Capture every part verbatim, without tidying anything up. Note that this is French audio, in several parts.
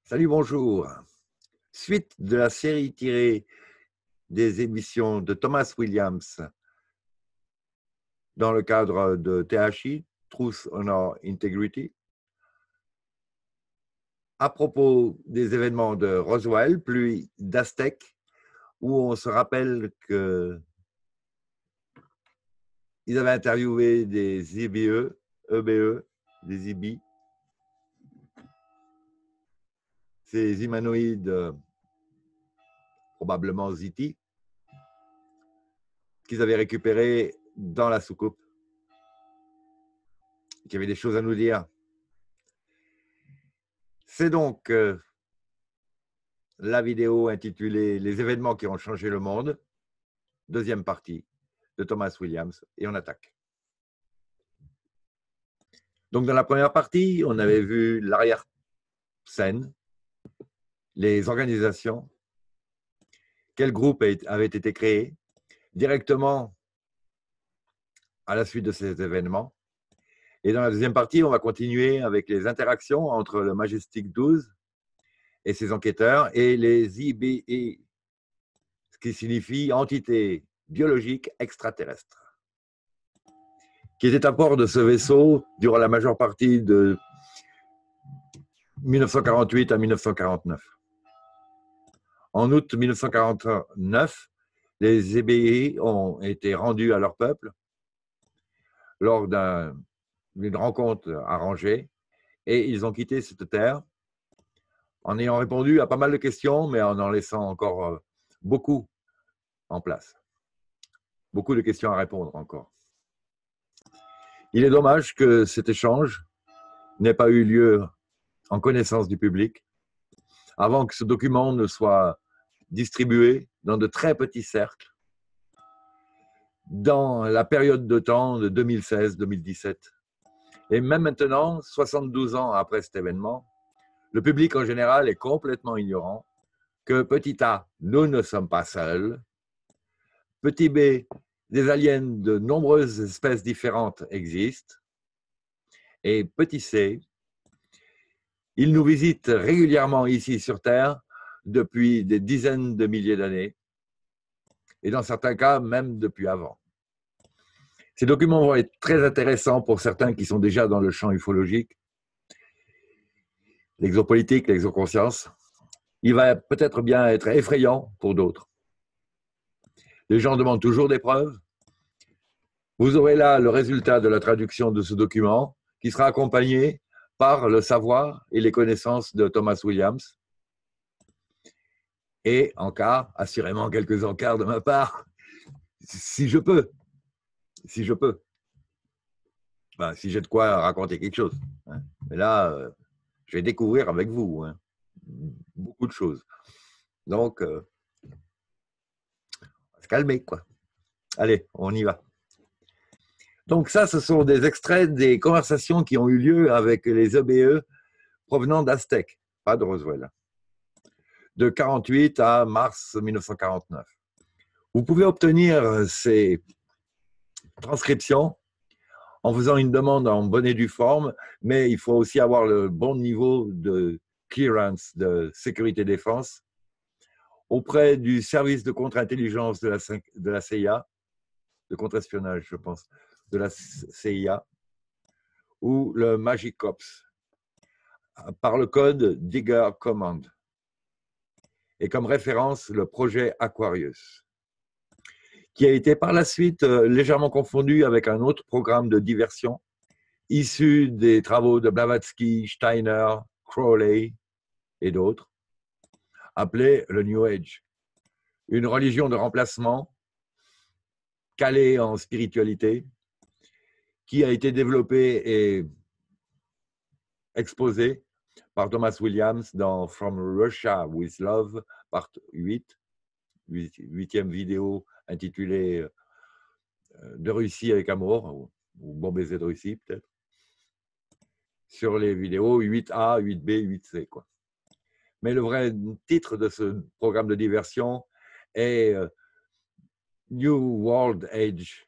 Salut, bonjour. Suite de la série tirée des émissions de Thomas Williams dans le cadre de T H I, Truth, Honor, Integrity, à propos des événements de Roswell, puis d'Aztec, où on se rappelle que ils avaient interviewé des I B E, E B E, des I B I, ces humanoïdes euh, probablement Z T, qu'ils avaient récupérés dans la soucoupe, qui avaient des choses à nous dire. C'est donc euh, la vidéo intitulée « Les événements qui ont changé le monde », deuxième partie de Thomas Williams, et on attaque. Donc dans la première partie, on avait vu l'arrière-scène, les organisations, quel groupe avait été créé directement à la suite de ces événements. Et dans la deuxième partie, on va continuer avec les interactions entre le Majestic douze et ses enquêteurs et les I B E, ce qui signifie entité biologique extraterrestre, qui était à bord de ce vaisseau durant la majeure partie de mille neuf cent quarante-huit à mille neuf cent quarante-neuf. En août mille neuf cent quarante-neuf, les I B I ont été rendus à leur peuple lors d'une rencontre arrangée et ils ont quitté cette terre en ayant répondu à pas mal de questions, mais en en laissant encore beaucoup en place. Beaucoup de questions à répondre encore. Il est dommage que cet échange n'ait pas eu lieu en connaissance du public avant que ce document ne soit distribué dans de très petits cercles dans la période de temps de deux mille seize à deux mille dix-sept. Et même maintenant, soixante-douze ans après cet événement, le public en général est complètement ignorant que petit a, nous ne sommes pas seuls, petit b, des aliens de nombreuses espèces différentes existent, et petit c, ils nous visitent régulièrement ici sur Terre depuis des dizaines de milliers d'années, et dans certains cas, même depuis avant. Ces documents vont être très intéressants pour certains qui sont déjà dans le champ ufologique, l'exopolitique, l'exoconscience. Il va peut-être bien être effrayant pour d'autres. Les gens demandent toujours des preuves. Vous aurez là le résultat de la traduction de ce document qui sera accompagné par le savoir et les connaissances de Thomas Williams. Et en cas, assurément quelques encarts de ma part, si je peux. Si je peux. Ben, si j'ai de quoi raconter quelque chose. Hein. Mais là, euh, je vais découvrir avec vous hein, beaucoup de choses. Donc, euh, on va se calmer, quoi. Allez, on y va. Donc ça, ce sont des extraits des conversations qui ont eu lieu avec les E B E provenant d'Aztec, pas de Roswell, de quarante-huit à mars mille neuf cent quarante-neuf. Vous pouvez obtenir ces transcriptions en faisant une demande en bonne et due forme, mais il faut aussi avoir le bon niveau de clearance, de sécurité-défense, auprès du service de contre-intelligence de la, de la C I A, de contre-espionnage, je pense, de la C I A, ou le Magic Ops, par le code Digger Command. Et comme référence, le projet Aquarius, qui a été par la suite légèrement confondu avec un autre programme de diversion issu des travaux de Blavatsky, Steiner, Crowley et d'autres, appelé le New Age, une religion de remplacement calée en spiritualité qui a été développée et exposée par Thomas Williams dans From Russia with Love, part huit, huitième vidéo intitulée De Russie avec amour, ou Bon baiser de Russie peut-être, sur les vidéos huit A, huit B, huit C, quoi. Mais le vrai titre de ce programme de diversion est New World Age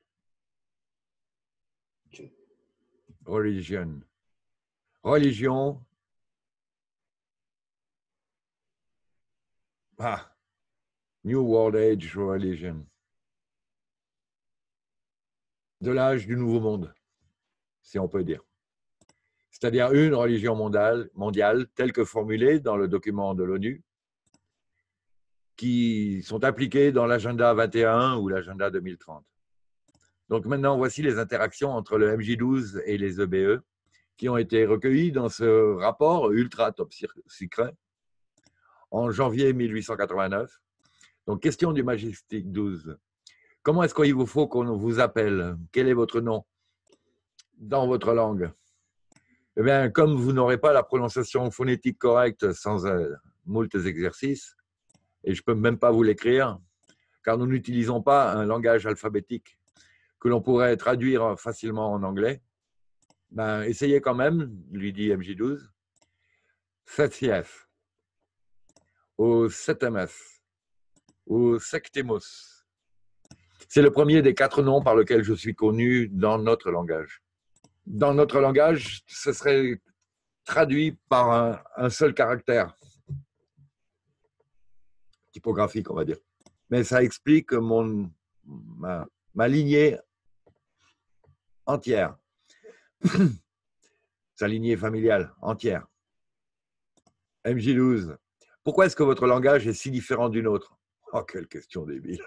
Religion. Religion Ah, New World Age Religion. De l'âge du Nouveau Monde, si on peut dire. C'est-à-dire une religion mondiale, mondiale telle que formulée dans le document de l'ONU, qui sont appliquées dans l'agenda vingt et un ou l'agenda deux mille trente. Donc maintenant, voici les interactions entre le M J douze et les E B E qui ont été recueillies dans ce rapport ultra top secret en janvier mille huit cent quatre-vingt-neuf. Donc, question du Majestic douze. Comment est-ce qu'il vous faut qu'on vous appelle? Quel est votre nom dans votre langue? Eh bien, comme vous n'aurez pas la prononciation phonétique correcte sans euh, moult exercices, et je ne peux même pas vous l'écrire, car nous n'utilisons pas un langage alphabétique que l'on pourrait traduire facilement en anglais, ben, essayez quand même, lui dit M J douze, Septief, ou Septemes, ou Sectimus. C'est le premier des quatre noms par lesquels je suis connu dans notre langage. Dans notre langage, ce serait traduit par un, un seul caractère, typographique, on va dire. Mais ça explique mon, ma, ma lignée entière, sa lignée familiale entière. M J douze, pourquoi est-ce que votre langage est si différent d'une autre? Oh, quelle question débile.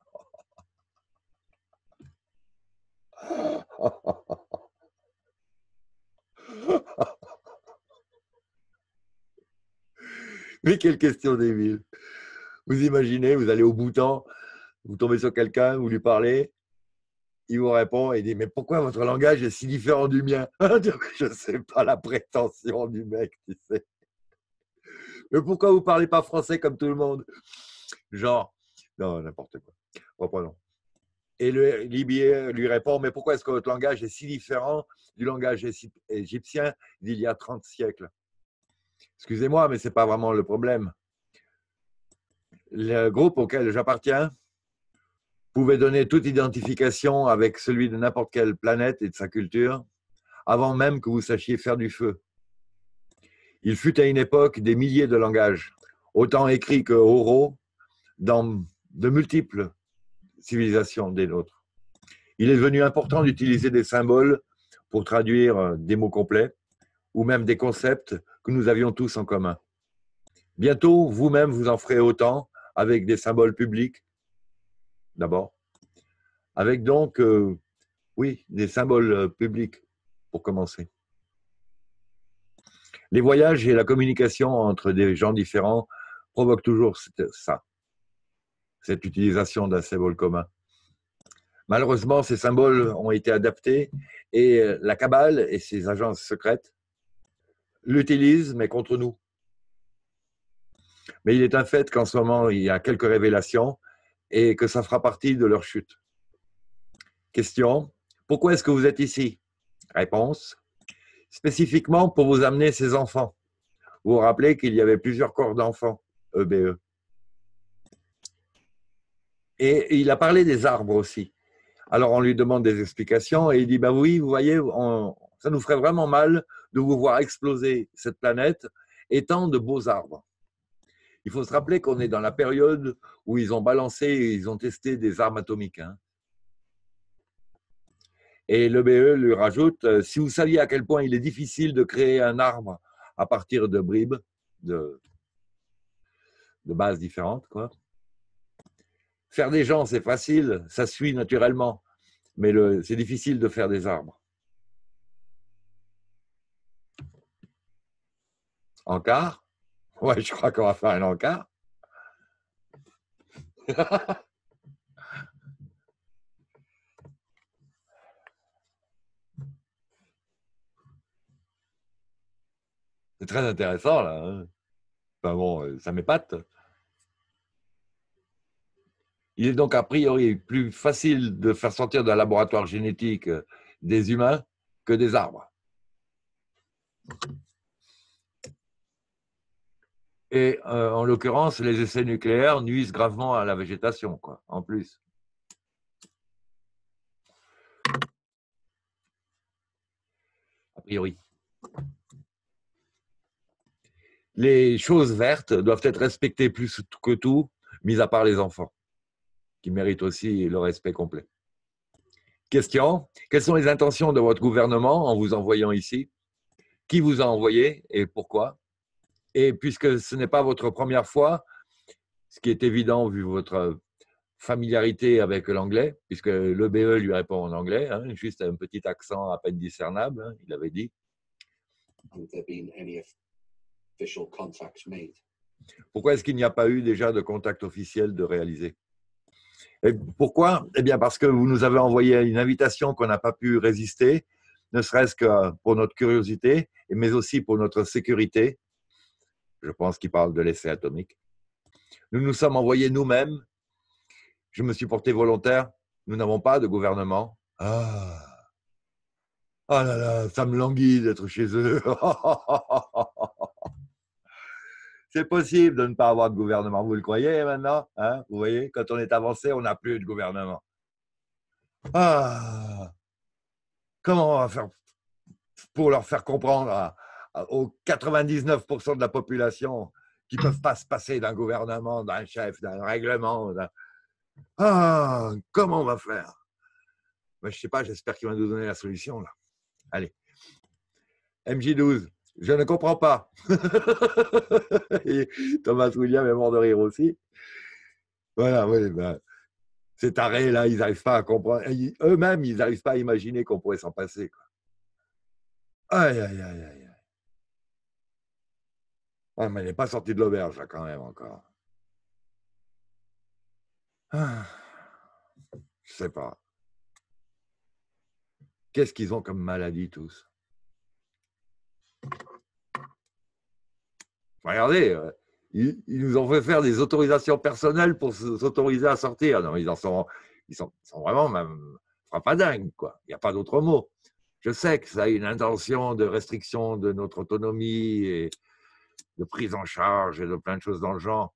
Mais quelle question débile. Vous imaginez, vous allez au Bhoutan, vous tombez sur quelqu'un, vous lui parlez, il vous répond et il dit « Mais pourquoi votre langage est si différent du mien ?» Je ne sais pas la prétention du mec, tu sais. « Mais pourquoi vous ne parlez pas français comme tout le monde ?» Genre, non, n'importe quoi. Reprenons. Et le Libier lui répond « Mais pourquoi est-ce que votre langage est si différent du langage égyptien d'il y a trente siècles ?» Excusez-moi, mais ce n'est pas vraiment le problème. Le groupe auquel j'appartiens pouvait donner toute identification avec celui de n'importe quelle planète et de sa culture, avant même que vous sachiez faire du feu. Il fut à une époque des milliers de langages, autant écrits que oraux, dans de multiples civilisations des nôtres. Il est devenu important d'utiliser des symboles pour traduire des mots complets ou même des concepts que nous avions tous en commun. Bientôt, vous-même, vous en ferez autant avec des symboles publics, d'abord. Avec donc, euh, oui, des symboles publics, pour commencer. Les voyages et la communication entre des gens différents provoquent toujours ça, cette utilisation d'un symbole commun. Malheureusement, ces symboles ont été adaptés et la cabale et ses agences secrètes l'utilisent, mais contre nous. Mais il est un fait qu'en ce moment, il y a quelques révélations et que ça fera partie de leur chute. Question, pourquoi est-ce que vous êtes ici? Réponse, spécifiquement pour vous amener ces enfants. Vous vous rappelez qu'il y avait plusieurs corps d'enfants, E B E. Et il a parlé des arbres aussi. Alors on lui demande des explications et il dit, ben oui, vous voyez, on, ça nous ferait vraiment mal de vous voir exploser cette planète étant de beaux arbres. Il faut se rappeler qu'on est dans la période où ils ont balancé et ils ont testé des armes atomiques. Hein. Et l'E B E lui rajoute, si vous saviez à quel point il est difficile de créer un arbre à partir de bribes, de, de bases différentes, quoi. Faire des gens, c'est facile, ça suit naturellement, mais c'est difficile de faire des arbres. Encart? Ouais, je crois qu'on va faire un encart. C'est très intéressant, là. Hein. Enfin bon, ça m'épate. Il est donc a priori plus facile de faire sortir d'un laboratoire génétique des humains que des arbres. Et euh, en l'occurrence, les essais nucléaires nuisent gravement à la végétation, quoi, en plus. A priori. les choses vertes doivent être respectées plus que tout, mis à part les enfants, qui méritent aussi le respect complet. Question, quelles sont les intentions de votre gouvernement en vous envoyant ici? Qui vous a envoyé et pourquoi? Et puisque ce n'est pas votre première fois, ce qui est évident vu votre familiarité avec l'anglais, puisque l'E B E lui répond en anglais, hein, juste un petit accent à peine discernable, hein, il avait dit. Pourquoi est-ce qu'il n'y a pas eu déjà de contact officiel de réaliser? Et pourquoi? Eh bien parce que vous nous avez envoyé une invitation qu'on n'a pas pu résister, ne serait-ce que pour notre curiosité, mais aussi pour notre sécurité. Je pense qu'il parle de l'essai atomique. Nous nous sommes envoyés nous-mêmes. Je me suis porté volontaire. Nous n'avons pas de gouvernement. Ah, ah là là, ça me languit d'être chez eux. C'est possible de ne pas avoir de gouvernement. Vous le croyez maintenant, hein? Vous voyez, quand on est avancé, on n'a plus de gouvernement. Ah, comment on va faire pour leur faire comprendre à, à, aux quatre-vingt-dix-neuf pour cent de la population qui ne peuvent pas se passer d'un gouvernement, d'un chef, d'un règlement. D'un... Ah, comment on va faire? Ben, je ne sais pas, j'espère qu'il va nous donner la solution. Là. Allez. M J douze, je ne comprends pas. Et Thomas William est mort de rire aussi. Voilà, oui, ben, ces tarés-là, ils n'arrivent pas à comprendre. Eux-mêmes, ils n'arrivent pas à imaginer qu'on pourrait s'en passer. Quoi. Aïe, aïe, aïe, aïe. Ah, mais il n'est pas sorti de l'auberge, là, quand même, encore. Ah, je sais pas. Qu'est-ce qu'ils ont comme maladie, tous? Regardez, ils, ils nous ont fait faire des autorisations personnelles pour s'autoriser à sortir. Non, ils en sont, ils sont, ils sont vraiment même frappadingues, quoi. Il n'y a pas d'autre mot. Je sais que ça a une intention de restriction de notre autonomie et de prise en charge et de plein de choses dans le genre.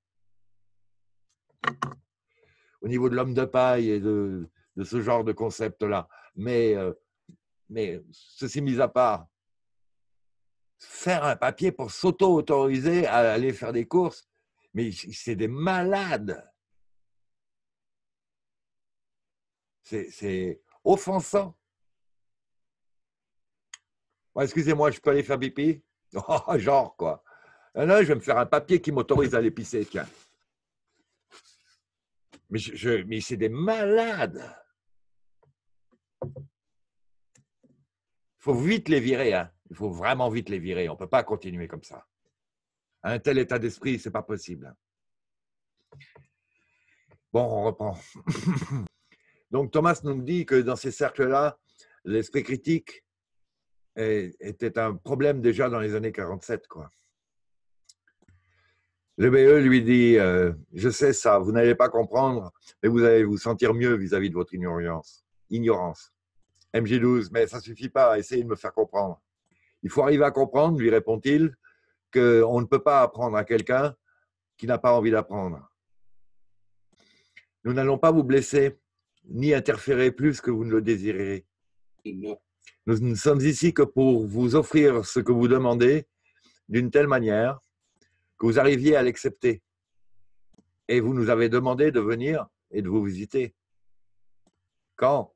Au niveau de l'homme de paille et de, de ce genre de concept-là. Mais, euh, mais ceci mis à part, faire un papier pour s'auto-autoriser à aller faire des courses, mais c'est des malades. C'est offensant. Bon, excusez-moi, je peux aller faire pipi? Oh, genre, quoi. Là, je vais me faire un papier qui m'autorise à aller pisser, tiens. Mais, je, je, mais c'est des malades. Il faut vite les virer. Hein. Il faut vraiment vite les virer. On ne peut pas continuer comme ça. Un tel état d'esprit, ce n'est pas possible. Bon, on reprend. Donc, Thomas nous dit que dans ces cercles-là, l'esprit critique était un problème déjà dans les années quarante-sept, quoi. Le B E lui dit euh, « Je sais ça, vous n'allez pas comprendre, mais vous allez vous sentir mieux vis-à-vis de votre ignorance. ignorance. » M J douze, mais ça ne suffit pas, essayez de me faire comprendre. Il faut arriver à comprendre, lui répond-il, qu'on ne peut pas apprendre à quelqu'un qui n'a pas envie d'apprendre. Nous n'allons pas vous blesser, ni interférer plus que vous ne le désirez. Nous ne sommes ici que pour vous offrir ce que vous demandez d'une telle manière que vous arriviez à l'accepter. Et vous nous avez demandé de venir et de vous visiter. Quand?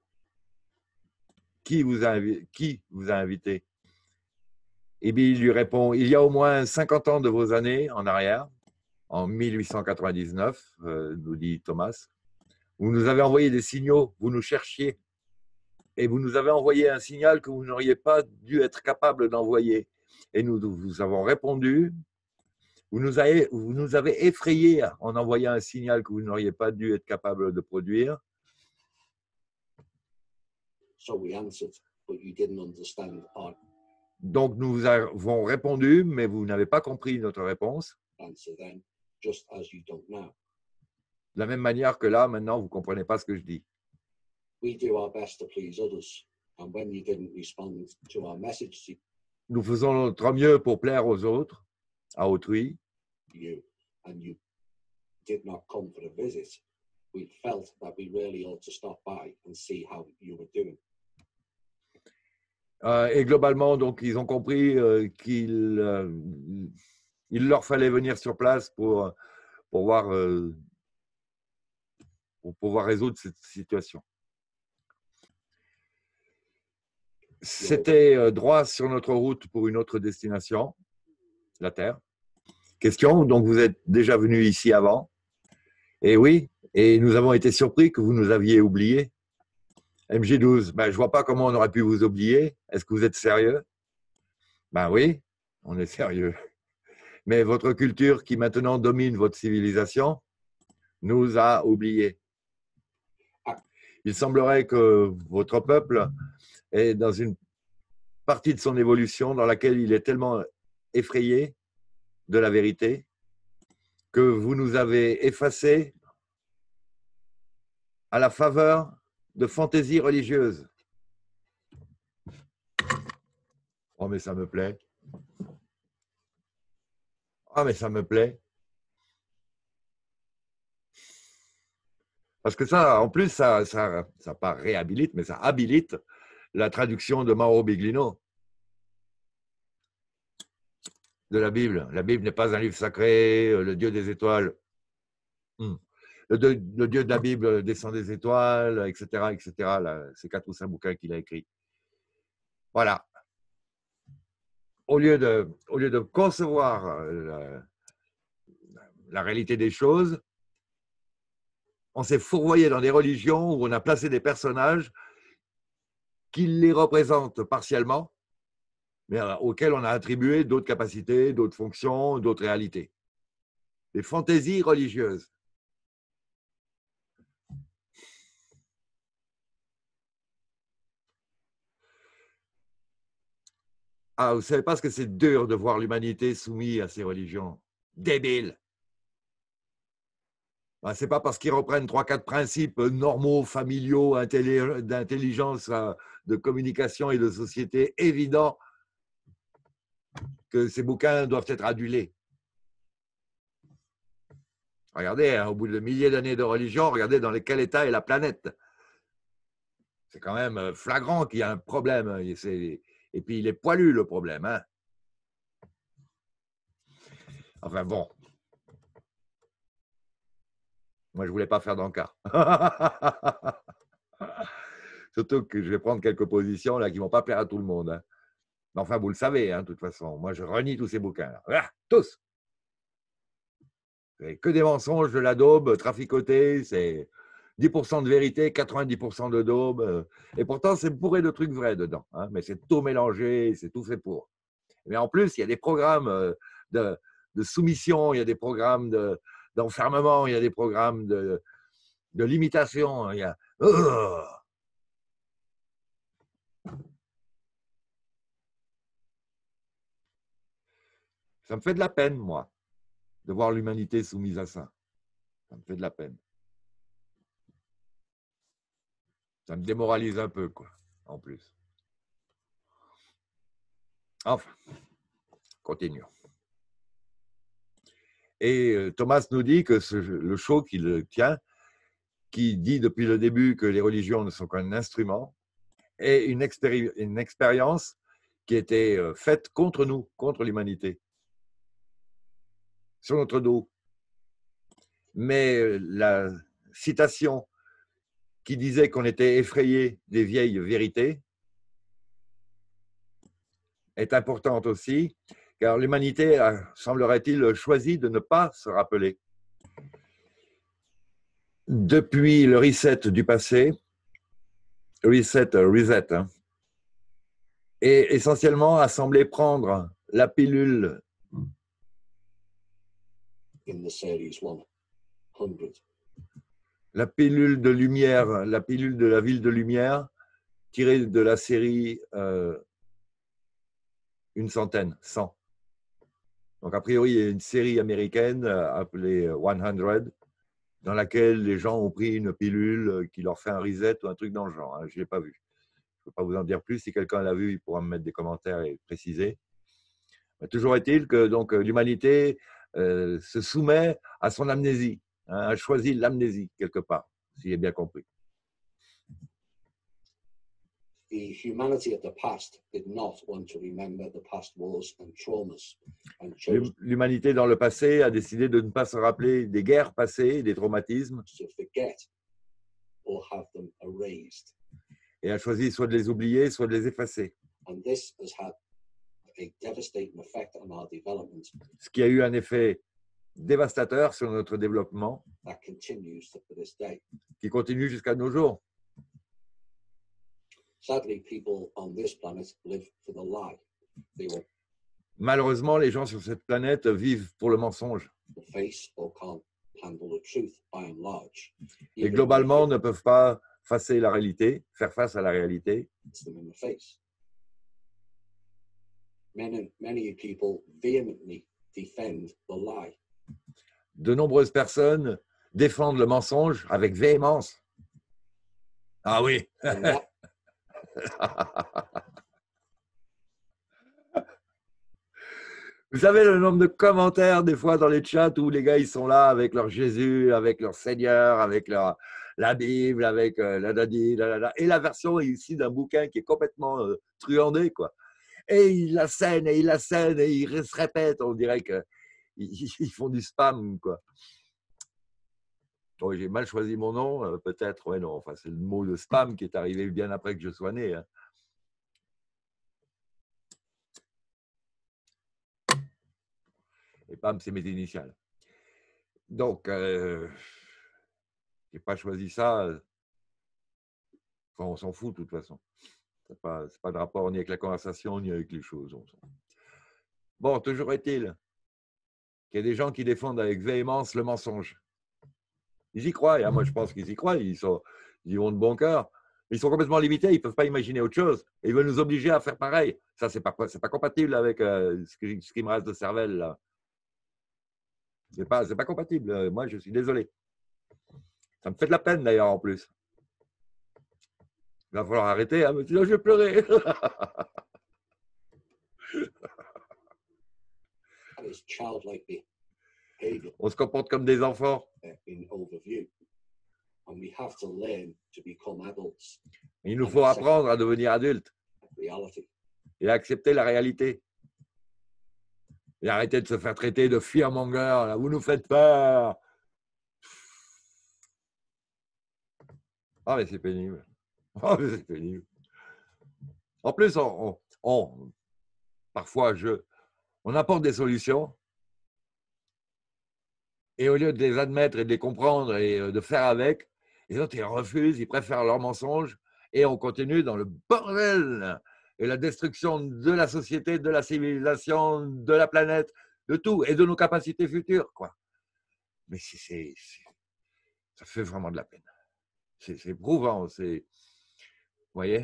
Qui vous a, qui vous a invité? Et bien, il lui répond, il y a au moins cinquante ans de vos années en arrière, en mille huit cent quatre-vingt-dix-neuf, euh, nous dit Thomas, vous nous avez envoyé des signaux, vous nous cherchiez. Et vous nous avez envoyé un signal que vous n'auriez pas dû être capable d'envoyer. Et nous vous avons répondu, vous nous avez, vous nous avez effrayés en envoyant un signal que vous n'auriez pas dû être capable de produire. So we answered, but you didn't understand our... Donc nous vous avons répondu, mais vous n'avez pas compris notre réponse. Then, just as you don't now. De la même manière que là, maintenant, vous ne comprenez pas ce que je dis. We do our best to please others, and when you didn't respond to our message, nous faisons notre mieux pour plaire aux autres, à autrui. You, and you did not come for a visit. We felt that we really ought to stop by and see how you were doing. Euh, et globalement, donc, ils ont compris euh, qu'ils euh, Il leur fallait venir sur place pour, pour, voir, euh, pour pouvoir résoudre cette situation. C'était droit sur notre route pour une autre destination, la Terre. Question, donc vous êtes déjà venu ici avant. Et oui, et nous avons été surpris que vous nous aviez oubliés. M J douze, ben, je ne vois pas comment on aurait pu vous oublier. Est-ce que vous êtes sérieux? Ben oui, on est sérieux. Mais votre culture qui maintenant domine votre civilisation nous a oubliés. Il semblerait que votre peuple est dans une partie de son évolution dans laquelle il est tellement effrayé de la vérité que vous nous avez effacés à la faveur de fantaisies religieuses. Oh, mais ça me plaît. Ah, mais ça me plaît. Parce que ça, en plus, ça, ça, ça pas réhabilite, mais ça habilite la traduction de Mauro Biglino de la Bible. La Bible n'est pas un livre sacré, le Dieu des étoiles. Hmm. Le, de, le Dieu de la Bible descend des étoiles, et cetera, et cetera. Là, c'est quatre ou cinq bouquins qu'il a écrits. Voilà. Au lieu de, au lieu de concevoir la, la réalité des choses, on s'est fourvoyé dans des religions où on a placé des personnages qui les représentent partiellement, mais auxquels on a attribué d'autres capacités, d'autres fonctions, d'autres réalités. Des fantaisies religieuses. Ah, vous ne savez pas ce que c'est dur de voir l'humanité soumise à ces religions. Débile. Ben, ce n'est pas parce qu'ils reprennent trois quatre principes normaux, familiaux, d'intelligence, de communication et de société évidents que ces bouquins doivent être adulés. Regardez, hein, au bout de milliers d'années de religion, regardez dans quel état est la planète. C'est quand même flagrant qu'il y a un problème. Et, et puis, il est poilu, le problème. Hein. Enfin, bon. Moi, je ne voulais pas faire d'encart. Surtout que je vais prendre quelques positions là, qui ne vont pas plaire à tout le monde. Hein. Mais enfin, vous le savez, hein, de toute façon. Moi, je renie tous ces bouquins. Ah, tous. C'est que des mensonges, de la daube, traficotés. C'est dix pour cent de vérité, quatre-vingt-dix pour cent de daube. Et pourtant, c'est bourré de trucs vrais dedans. Hein, mais c'est tout mélangé, c'est tout fait pour. Mais en plus, il y a des programmes de, de soumission, il y a des programmes de, d'enfermement, il y a des programmes de, de limitation. Il y a... Oh, ça me fait de la peine, moi, de voir l'humanité soumise à ça. Ça me fait de la peine. Ça me démoralise un peu, quoi, en plus. Enfin, continuons. Et Thomas nous dit que ce, le show qu'il tient, qui dit depuis le début que les religions ne sont qu'un instrument, est une, expéri une expérience qui était faite contre nous, contre l'humanité, sur notre dos. Mais la citation qui disait qu'on était effrayé des vieilles vérités est importante aussi, car l'humanité a, semblerait-il, choisi de ne pas se rappeler. Depuis le reset du passé, reset, reset, hein, et essentiellement a semblé prendre la pilule in the series one hundred. La pilule de lumière, la pilule de la ville de lumière, tirée de la série euh, une centaine, cent. Donc a priori, il y a une série américaine euh, appelée cent, dans laquelle les gens ont pris une pilule qui leur fait un reset ou un truc dans le genre. Hein. Je ne l'ai pas vu. Je ne peux pas vous en dire plus. Si quelqu'un l'a vu, il pourra me mettre des commentaires et préciser. Mais toujours est-il que donc l'humanité euh, se soumet à son amnésie, hein, a choisi l'amnésie quelque part, si j'ai bien compris. the humanity of the past did not want to remember the past wars and traumas and chose L'humanité dans le passé a décidé de ne pas se rappeler des guerres passées, des traumatismes, to forget or have them erased. et a choisi soit de les oublier, soit de les effacer. And this has had a devastating effect on our development Ce qui a eu un effet dévastateur sur notre développement, that continues to this day. qui continue jusqu'à nos jours. Sadly, people on this planet live for the lie. They will Malheureusement, les gens sur cette planète vivent pour le mensonge. face or can't handle the truth by and large. Et Even globalement, if ne peuvent pas facer la réalité, faire face à la réalité. it hits them in the face. Many, many people vehemently defend the lie. De nombreuses personnes défendent le mensonge avec véhémence. Ah oui. And that Vous savez le nombre de commentaires des fois dans les chats où les gars ils sont là avec leur Jésus, avec leur Seigneur, avec leur, la Bible, avec euh, la dadi, la, la, la, et la version ici d'un bouquin qui est complètement euh, truandé quoi. Et ils la scènent et ils la scènent et ils se répètent, on dirait qu'ils ils font du spam quoi. Oh, j'ai mal choisi mon nom, euh, peut-être, ouais non, enfin c'est le mot de spam qui est arrivé bien après que je sois né. Hein. Et Pam, c'est mes initiales. Donc, euh, je n'ai pas choisi ça. Enfin, on s'en fout de toute façon. Ce n'est pas, pas de rapport ni avec la conversation, ni avec les choses. Bon, toujours est-il qu'il y a des gens qui défendent avec véhémence le mensonge. Ils y croient. Hein, moi, je pense qu'ils y croient. Ils, sont, ils y vont de bon cœur. Ils sont complètement limités. Ils ne peuvent pas imaginer autre chose. Et ils veulent nous obliger à faire pareil. Ça, ce n'est pas, pas compatible avec euh, ce, que, ce qui me reste de cervelle, là. Ce n'est pas, pas compatible. Moi, je suis désolé. Ça me fait de la peine, d'ailleurs, en plus. Il va falloir arrêter, hein, sinon je vais pleurer. On se comporte comme des enfants. Il nous faut apprendre à devenir adultes et à accepter la réalité. Et arrêtez de se faire traiter de fearmonger, là. Vous nous faites peur. Ah, mais c'est pénible. Ah, mais c'est pénible. En plus, on, on, on, parfois, je, on apporte des solutions et au lieu de les admettre et de les comprendre et de faire avec, les autres, ils refusent, ils préfèrent leurs mensonges et on continue dans le bordel et la destruction de la société, de la civilisation, de la planète, de tout, et de nos capacités futures, quoi. Mais c'est, c'est, ça fait vraiment de la peine. C'est, c'est éprouvant, c'est... Vous voyez?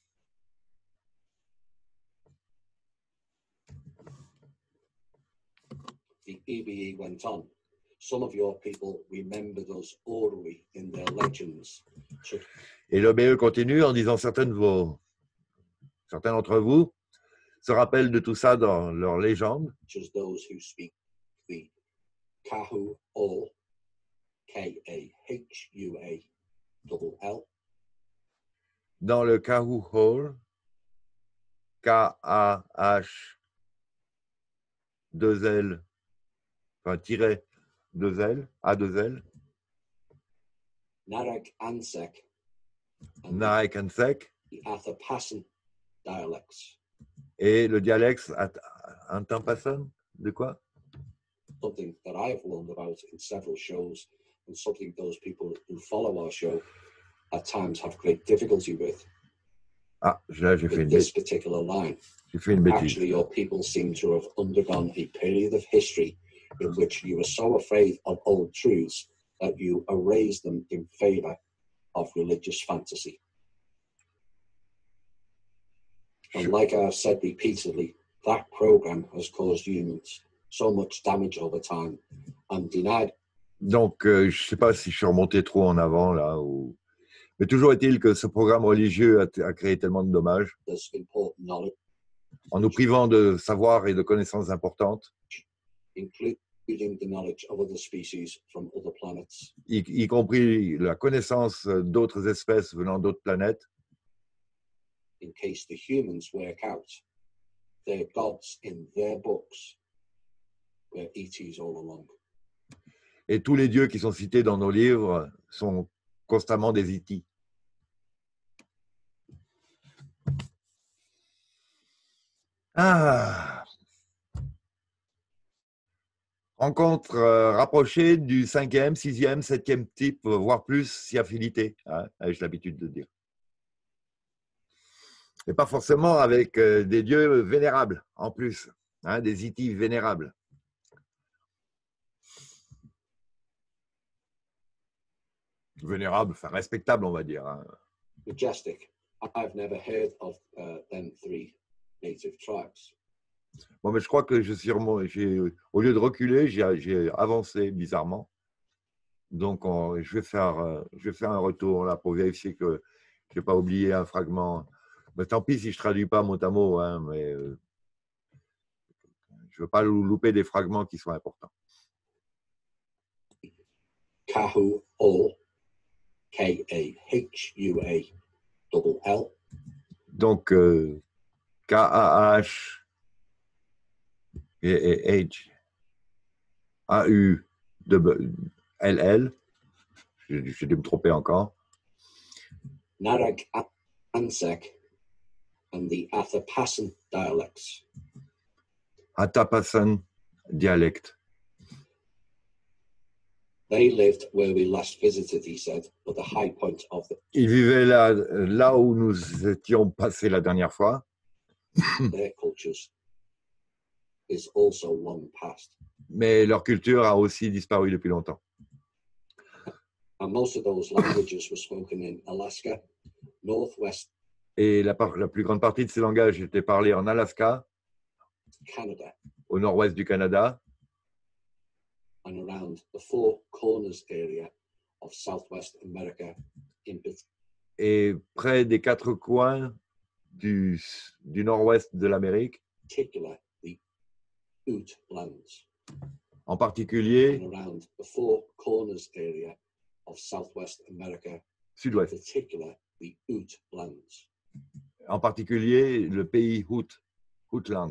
The E B E went on. Some of your people remembered us orally in their legends. Et l'O B E continue en disant certains de vos... Certains d'entre vous se rappellent de tout ça dans leurs légendes. Just those who speak the Kahu All, K A H U A double L. Dans le Kahu Hall, K A H deux L, enfin tiret deux L, A deux L. Narek Ansek. Narek Ansek. The Athapassan dialects. Et le dialecte Antampassan, de quoi? Something that I have learned about in several shows, and something those people who follow our show at times have great difficulty with. Ah, là, j'ai fait une this particular line. J'ai fait une bêtise. Actually, your people seem to have undergone a period of history in which you were so afraid of old truths that you erased them in favor of religious fantasy. And like I've said repeatedly, that program has caused humans so much damage over time and denied. Donc, euh, je ne sais pas si je suis remonté trop en avant là, ou... mais toujours est-il que ce programme religieux a, a créé tellement de dommages en nous privant de savoir et de connaissances importantes, including the knowledge of other species from other planets. Y, y compris la connaissance d'autres espèces venant d'autres planètes. in case the humans work out their gods in their books were E Ts all along. Et tous les dieux qui sont cités dans nos livres sont constamment des E T. Ah. Rencontre euh, rapprochée du cinquième, sixième, septième type, voire plus, si affinité, hein, j'ai l'habitude de dire. Et pas forcément avec euh, des dieux vénérables, en plus, hein, des E T vénérables. Vénérable, enfin respectable, on va dire. Hein. Majestic. I've never heard of uh, them three native tribes. Bon, mais je crois que je suis remonté, j'ai, au lieu de reculer, j'ai, j'ai avancé bizarrement. Donc, on, je, vais faire, euh, je vais faire un retour là pour vérifier que je n'ai pas oublié un fragment. Mais tant pis si je ne traduis pas mot à mot, hein, mais euh, je ne veux pas louper des fragments qui sont importants. Kahu O, K A H U A double L. Donc, euh, K A H et H A U L L. J'ai dû me tromper encore. Narag Ansek and the Athapasan dialects. Athapasan dialecte. They lived where we last visited, he said, at the high point of the... Ils vivaient là, là où nous étions passés la dernière fois. Their cultures is also long past. Mais leur culture a aussi disparu depuis longtemps. And most of those languages were spoken in Alaska, Northwest. Et la, la plus grande partie de ces langages étaient parlés en Alaska, Canada, au nord-ouest du Canada, and around the Four Corners area of Southwest America, in et près des quatre coins du, du nord-ouest de l'Amérique, particular the Ute lands. En particulier, and around the Four Corners area of Southwest America, sud-ouest. in particular the Ute lands. En particulier, le pays Hoot, Hootland.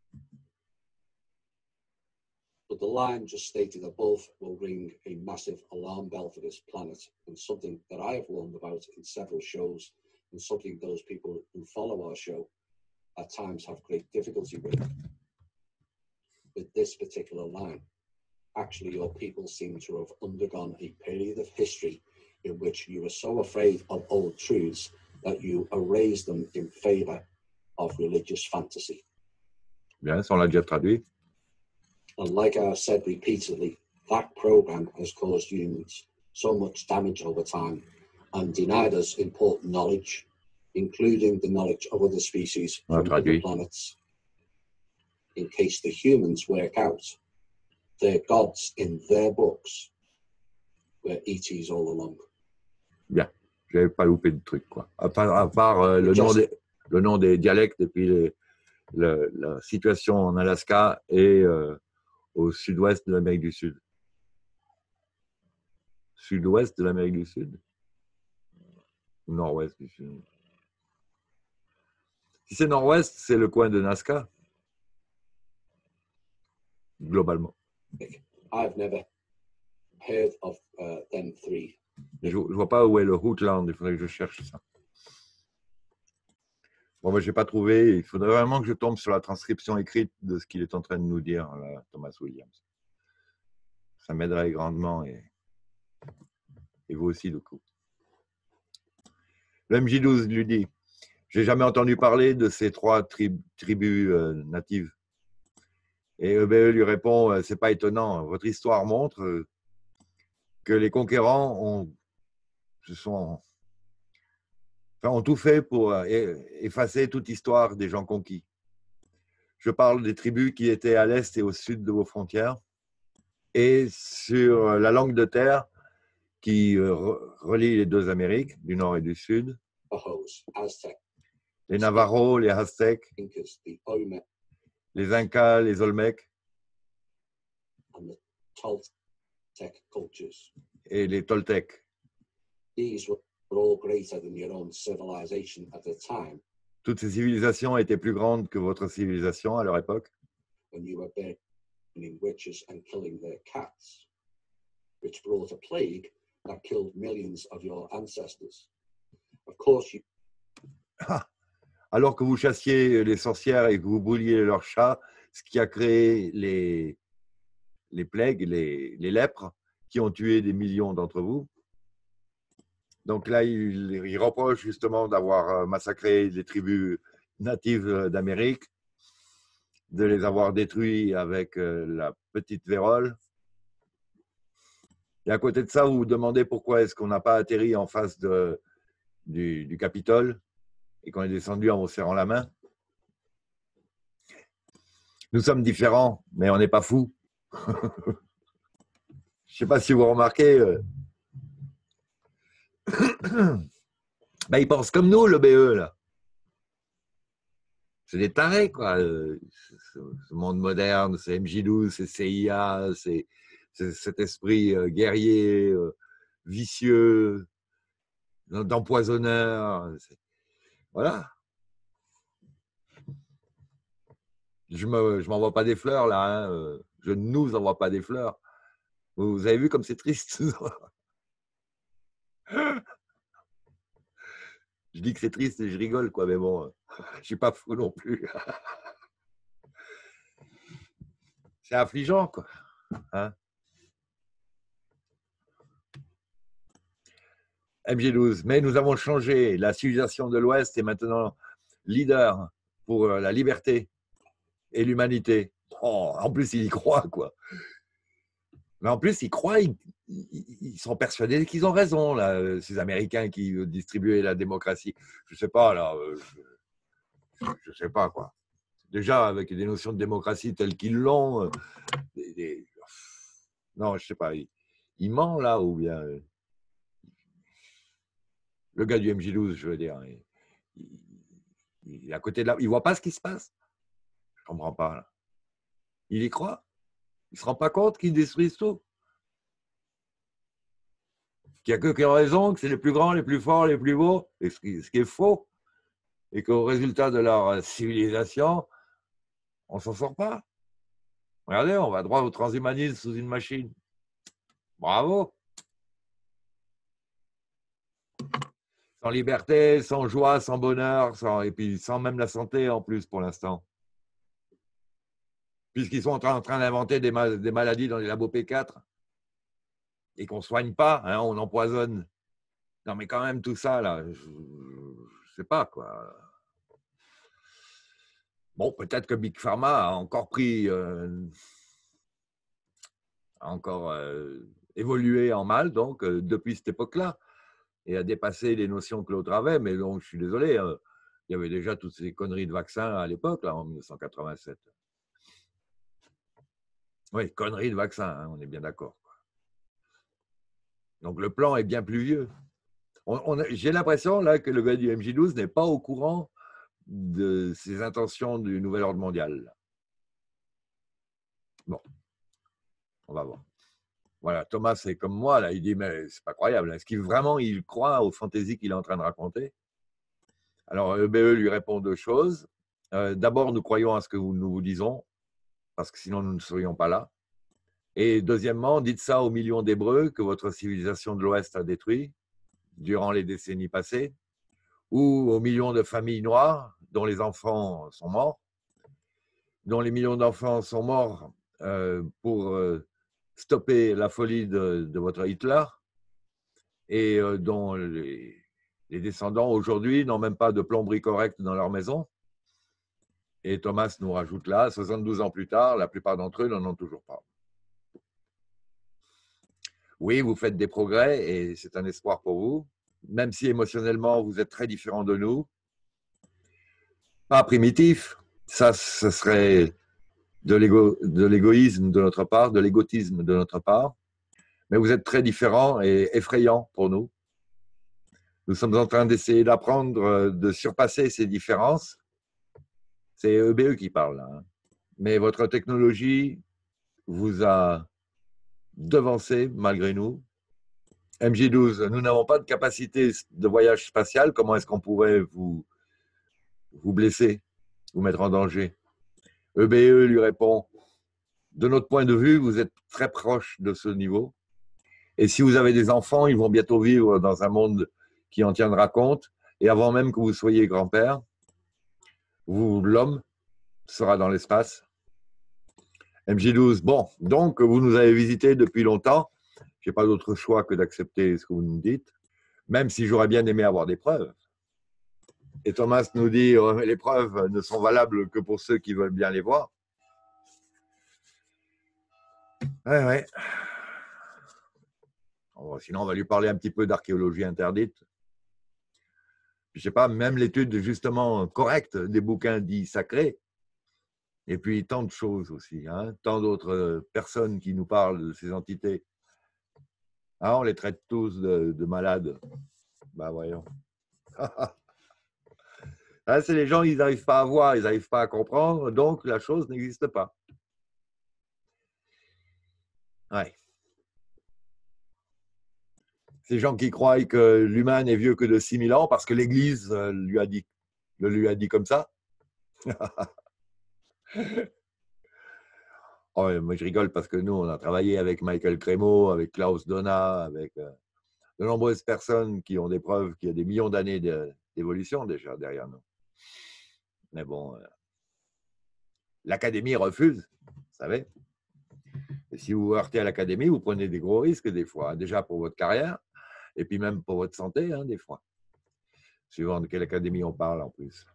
But the line just stated above will ring a massive alarm bell for this planet, and something that I have warned about in several shows, and something those people who follow our show at times have great difficulty with. With this particular line, actually your people seem to have undergone a period of history in which you were so afraid of old truths that you erased them in favor of religious fantasy. Bien, ça on l'a déjà traduit. And like I've said repeatedly, that program has caused humans so much damage over time and denied us important knowledge, including the knowledge of other species from other planets, in case the humans work out their gods in their books were E Ts all along. Bien, je n'avais pas loupé de truc, quoi. À part, à part euh, le, nom des, le nom des dialectes et puis les, le, la situation en Alaska et euh, au sud-ouest de l'Amérique du Sud. Sud-ouest de l'Amérique du Sud. Nord-ouest du Sud. Si c'est nord-ouest, c'est le coin de Nazca. Globalement. I've never heard of uh, them three. Je ne vois pas où est le Hootland, il faudrait que je cherche ça. Bon, ben, je n'ai pas trouvé. Il faudrait vraiment que je tombe sur la transcription écrite de ce qu'il est en train de nous dire, là, Thomas Williams. Ça m'aiderait grandement et, et vous aussi, du coup. Le M J douze lui dit, je n'ai jamais entendu parler de ces trois trib tribus euh, natives. Et E B E lui répond, c'est pas étonnant, votre histoire montre que les conquérants ont, se sont, enfin, ont tout fait pour effacer toute histoire des gens conquis. Je parle des tribus qui étaient à l'est et au sud de vos frontières et sur la langue de terre qui relie les deux Amériques, du nord et du sud. Les Navajos, les Aztèques, les Incas, les Olmecs et les Toltecs. These were all greater than your own civilization at the time, Toutes ces civilisations étaient plus grandes que votre civilisation à leur époque? When you were burning witches and killing their cats, which brought a plague that killed millions of your ancestors. Of course, you... Ah, alors que vous chassiez les sorcières et que vous brûliez leurs chats, ce qui a créé les, les plaies, les, les lèpres, qui ont tué des millions d'entre vous. Donc là, il, il reproche justement d'avoir massacré les tribus natives d'Amérique, de les avoir détruits avec la petite vérole. Et à côté de ça, vous vous demandez pourquoi est-ce qu'on n'a pas atterri en face de, du, du Capitole et qu'on est descendu en vous serrant la main. Nous sommes différents, mais on n'est pas fous. Je ne sais pas si vous remarquez. Euh... ben, ils pensent comme nous, le B E, là. C'est des tarés, quoi. Ce, ce monde moderne, c'est M J douze, c'est C I A, c'est cet esprit euh, guerrier, euh, vicieux, d'empoisonneur. Voilà. Je ne je m'envoie pas des fleurs, là. Hein. Je ne nous envoie pas des fleurs. Vous avez vu comme c'est triste? Je dis que c'est triste et je rigole, quoi. Mais bon, je ne suis pas fou non plus. C'est affligeant, quoi. Hein? M J douze. Mais nous avons changé. La civilisation de l'Ouest est maintenant leader pour la liberté et l'humanité. Oh, en plus, il y croit, quoi. Mais en plus, ils croient, ils, ils sont persuadés qu'ils ont raison, là, ces Américains qui distribuaient la démocratie. Je ne sais pas, là. Je ne sais pas, quoi. Déjà, avec des notions de démocratie telles qu'ils l'ont, des, des... non, je ne sais pas. Il, il ment, là, ou bien... Le gars du M J douze, je veux dire, il, il, il est à côté de là. Il ne voit pas ce qui se passe. Je ne comprends pas, là. Il y croit. Il ne se rend pas compte qu'ils détruisent tout. Qu'il n'y a que qui ont raison, que c'est les plus grands, les plus forts, les plus beaux, et ce qui, ce qui est faux. Et qu'au résultat de leur civilisation, on ne s'en sort pas. Regardez, on va droit au transhumanisme sous une machine. Bravo. Sans liberté, sans joie, sans bonheur, sans, et puis sans même la santé en plus pour l'instant. Puisqu'ils sont en train, en train d'inventer des, mal, des maladies dans les labos P quatre et qu'on ne soigne pas, hein, on empoisonne. Non mais quand même tout ça, là, je ne sais pas quoi. Bon, peut-être que Big Pharma a encore pris, euh, a encore euh, évolué en mal, donc, euh, depuis cette époque-là, et a dépassé les notions que l'autre avait, mais donc, je suis désolé, euh, il y avait déjà toutes ces conneries de vaccins à l'époque, là, en mille neuf cent quatre-vingt-sept. Oui, conneries de vaccins, hein, on est bien d'accord. Donc, le plan est bien plus vieux. J'ai l'impression, là, que le gars du M J douze n'est pas au courant de ses intentions du nouvel ordre mondial. Bon, on va voir. Voilà, Thomas, c'est comme moi, là, il dit, mais c'est pas croyable. Est-ce qu'il vraiment il croit aux fantaisies qu'il est en train de raconter? Alors, E B E lui répond deux choses. Euh, D'abord, nous croyons à ce que nous vous disons, parce que sinon, nous ne serions pas là. Et deuxièmement, dites ça aux millions d'Hébreux que votre civilisation de l'Ouest a détruit durant les décennies passées, ou aux millions de familles noires dont les enfants sont morts, dont les millions d'enfants sont morts euh, pour euh, stopper la folie de, de votre Hitler, et euh, dont les, les descendants aujourd'hui n'ont même pas de plomberie correcte dans leur maison. Et Thomas nous rajoute là, soixante-douze ans plus tard, la plupart d'entre eux n'en ont toujours pas. Oui, vous faites des progrès et c'est un espoir pour vous, même si émotionnellement vous êtes très différents de nous. Pas primitif, ça ce serait de l'égoïsme de notre part, de l'égotisme de notre part, mais vous êtes très différents et effrayants pour nous. Nous sommes en train d'essayer d'apprendre, de surpasser ces différences. C'est E B E qui parle là. Hein. Mais votre technologie vous a devancé malgré nous. M J douze, nous n'avons pas de capacité de voyage spatial. Comment est-ce qu'on pourrait vous, vous blesser, vous mettre en danger. E B E lui répond, de notre point de vue, vous êtes très proche de ce niveau. Et si vous avez des enfants, ils vont bientôt vivre dans un monde qui en tiendra compte. Et avant même que vous soyez grand-père, vous, l'homme, sera dans l'espace. M J douze, bon, donc vous nous avez visités depuis longtemps. Je n'ai pas d'autre choix que d'accepter ce que vous nous dites, même si j'aurais bien aimé avoir des preuves. Et Thomas nous dit, oh, les preuves ne sont valables que pour ceux qui veulent bien les voir. Ouais, ouais. Bon, sinon, on va lui parler un petit peu d'archéologie interdite. Je ne sais pas, même l'étude justement correcte des bouquins dits sacrés. Et puis tant de choses aussi, hein, tant d'autres personnes qui nous parlent de ces entités. Ah, on les traite tous de, de malades. Ben voyons. Ah, c'est les gens, ils n'arrivent pas à voir, ils n'arrivent pas à comprendre, donc la chose n'existe pas. Ouais. Ces gens qui croient que l'humain n'est vieux que de six mille ans parce que l'Église lui a dit, le lui a dit comme ça. Oh, moi, je rigole parce que nous, on a travaillé avec Michael Cremo, avec Klaus Donna, avec euh, de nombreuses personnes qui ont des preuves qu'il y a des millions d'années d'évolution déjà derrière nous. Mais bon, euh, l'Académie refuse, vous savez. Et si vous vous heurtez à l'Académie, vous prenez des gros risques des fois, hein, déjà pour votre carrière, et puis même pour votre santé, hein, des fois. Suivant de quelle Académie on parle en plus.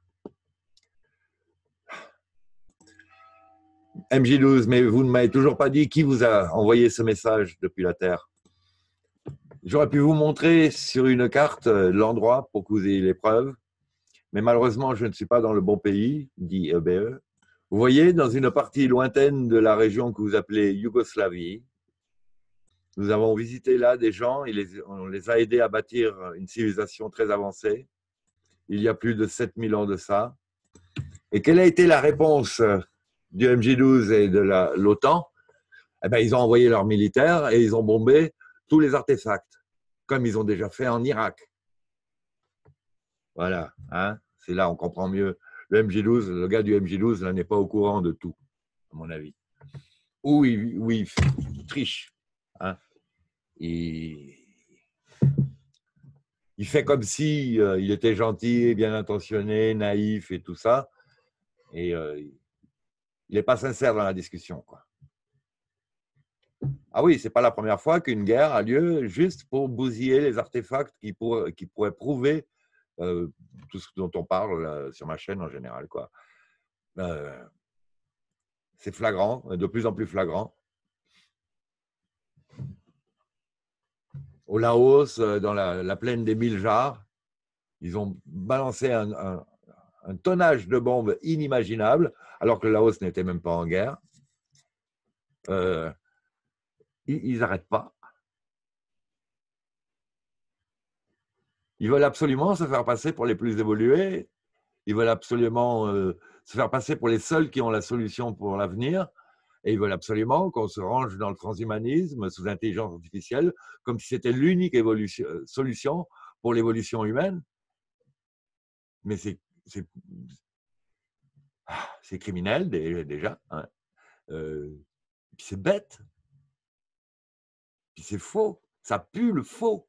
M J douze, mais vous ne m'avez toujours pas dit qui vous a envoyé ce message depuis la Terre. J'aurais pu vous montrer sur une carte l'endroit pour que vous ayez les preuves, mais malheureusement, je ne suis pas dans le bon pays, dit E B E. Vous voyez, dans une partie lointaine de la région que vous appelez Yougoslavie, nous avons visité là des gens, et les, on les a aidés à bâtir une civilisation très avancée, il y a plus de sept mille ans de ça. Et quelle a été la réponse du M J douze et de l'OTAN? Eh bien, ils ont envoyé leurs militaires et ils ont bombé tous les artefacts, comme ils ont déjà fait en Irak. Voilà, hein, c'est là on comprend mieux. Le M J douze, le gars du M J douze n'est pas au courant de tout, à mon avis. Ou il, ou il, il triche. Hein. Il, il fait comme si euh, il était gentil, bien intentionné, naïf et tout ça. Et euh, il n'est pas sincère dans la discussion, quoi. Ah oui, ce n'est pas la première fois qu'une guerre a lieu juste pour bousiller les artefacts qui, pour, qui pourraient prouver euh, tout ce dont on parle là, sur ma chaîne en général, quoi. Euh, c'est flagrant, de plus en plus flagrant. Au Laos, dans la, la plaine des mille jars, ils ont balancé un, un, un tonnage de bombes inimaginable, alors que le Laos n'était même pas en guerre. Euh, ils n'arrêtent pas. Ils veulent absolument se faire passer pour les plus évolués. Ils veulent absolument euh, se faire passer pour les seuls qui ont la solution pour l'avenir. Et ils veulent absolument qu'on se range dans le transhumanisme sous intelligence artificielle, comme si c'était l'unique solution pour l'évolution humaine. Mais c'est c'est criminel déjà. Hein. Euh, puis c'est bête. Puis c'est faux. Ça pue le faux.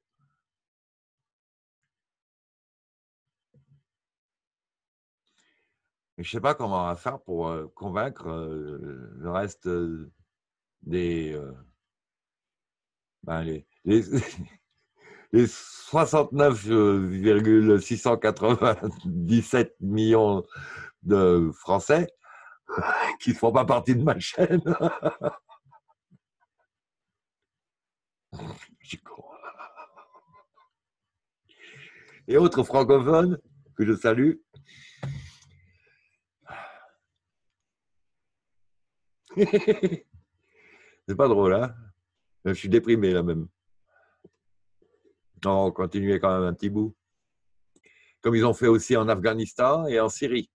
Mais je ne sais pas comment on va faire pour euh, convaincre euh, le reste euh, des... Euh, ben les, les, les soixante-neuf virgule six cent quatre-vingt-dix-sept millions de Français qui ne font pas partie de ma chaîne. Et autres francophones que je salue. C'est pas drôle, hein? Je suis déprimé là même. Non, on continuait quand même un petit bout. Comme ils ont fait aussi en Afghanistan et en Syrie.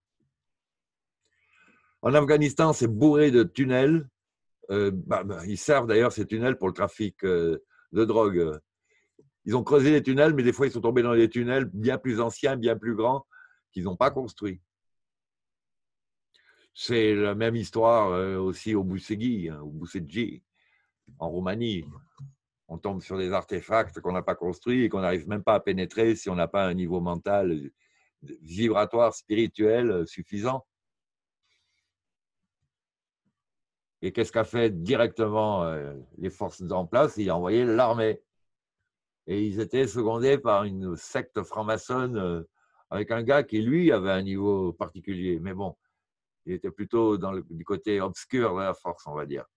En Afghanistan, c'est bourré de tunnels. Euh, bah, bah, ils servent d'ailleurs ces tunnels pour le trafic euh, de drogue. Ils ont creusé des tunnels, mais des fois, ils sont tombés dans des tunnels bien plus anciens, bien plus grands, qu'ils n'ont pas construits. C'est la même histoire euh, aussi au Bousségui, hein, au Bousségui, en Roumanie. On tombe sur des artefacts qu'on n'a pas construits et qu'on n'arrive même pas à pénétrer si on n'a pas un niveau mental, vibratoire, spirituel suffisant. Et qu'est-ce qu'a fait directement euh, les forces en place? Il a envoyé l'armée. Et ils étaient secondés par une secte franc-maçonne euh, avec un gars qui, lui, avait un niveau particulier. Mais bon, il était plutôt dans le, du côté obscur de la force, on va dire.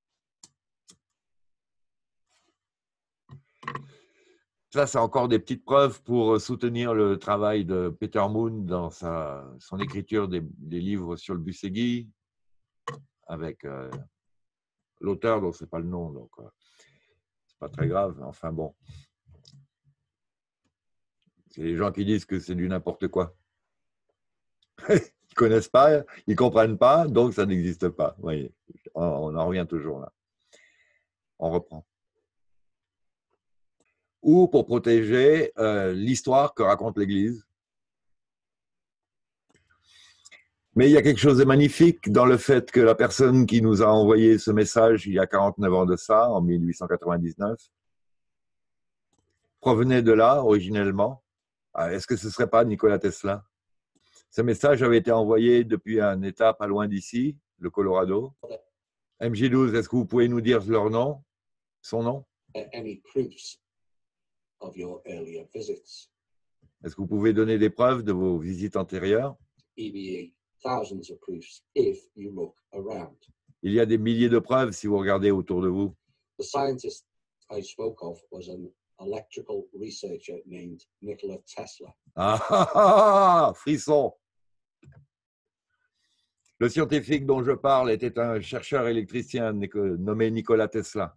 Ça, c'est encore des petites preuves pour soutenir le travail de Peter Moon dans sa, son écriture des, des livres sur le Bussegui, avec euh, l'auteur dont c'est pas le nom, donc euh, c'est pas très grave. Enfin bon, c'est les gens qui disent que c'est du n'importe quoi. Ils connaissent pas, ils comprennent pas, donc ça n'existe pas. Vous voyez, on en revient toujours là. On reprend. Ou pour protéger euh, l'histoire que raconte l'Église. Mais il y a quelque chose de magnifique dans le fait que la personne qui nous a envoyé ce message il y a quarante-neuf ans de ça, en mille huit cent quatre-vingt-dix-neuf, provenait de là, originellement. Est-ce que ce ne serait pas Nikola Tesla? Ce message avait été envoyé depuis un État pas loin d'ici, le Colorado. M J douze, est-ce que vous pouvez nous dire leur nom, son nom? Any proofs of your earlier visits? Est-ce que vous pouvez donner des preuves de vos visites antérieures? E B A, thousands of proofs if you look around. Il y a des milliers de preuves si vous regardez autour de vous. The scientist I spoke of was an electrical researcher named Nikola Tesla. Ah, ah, ah, frisson. Le scientifique dont je parle était un chercheur électricien nommé Nikola Tesla.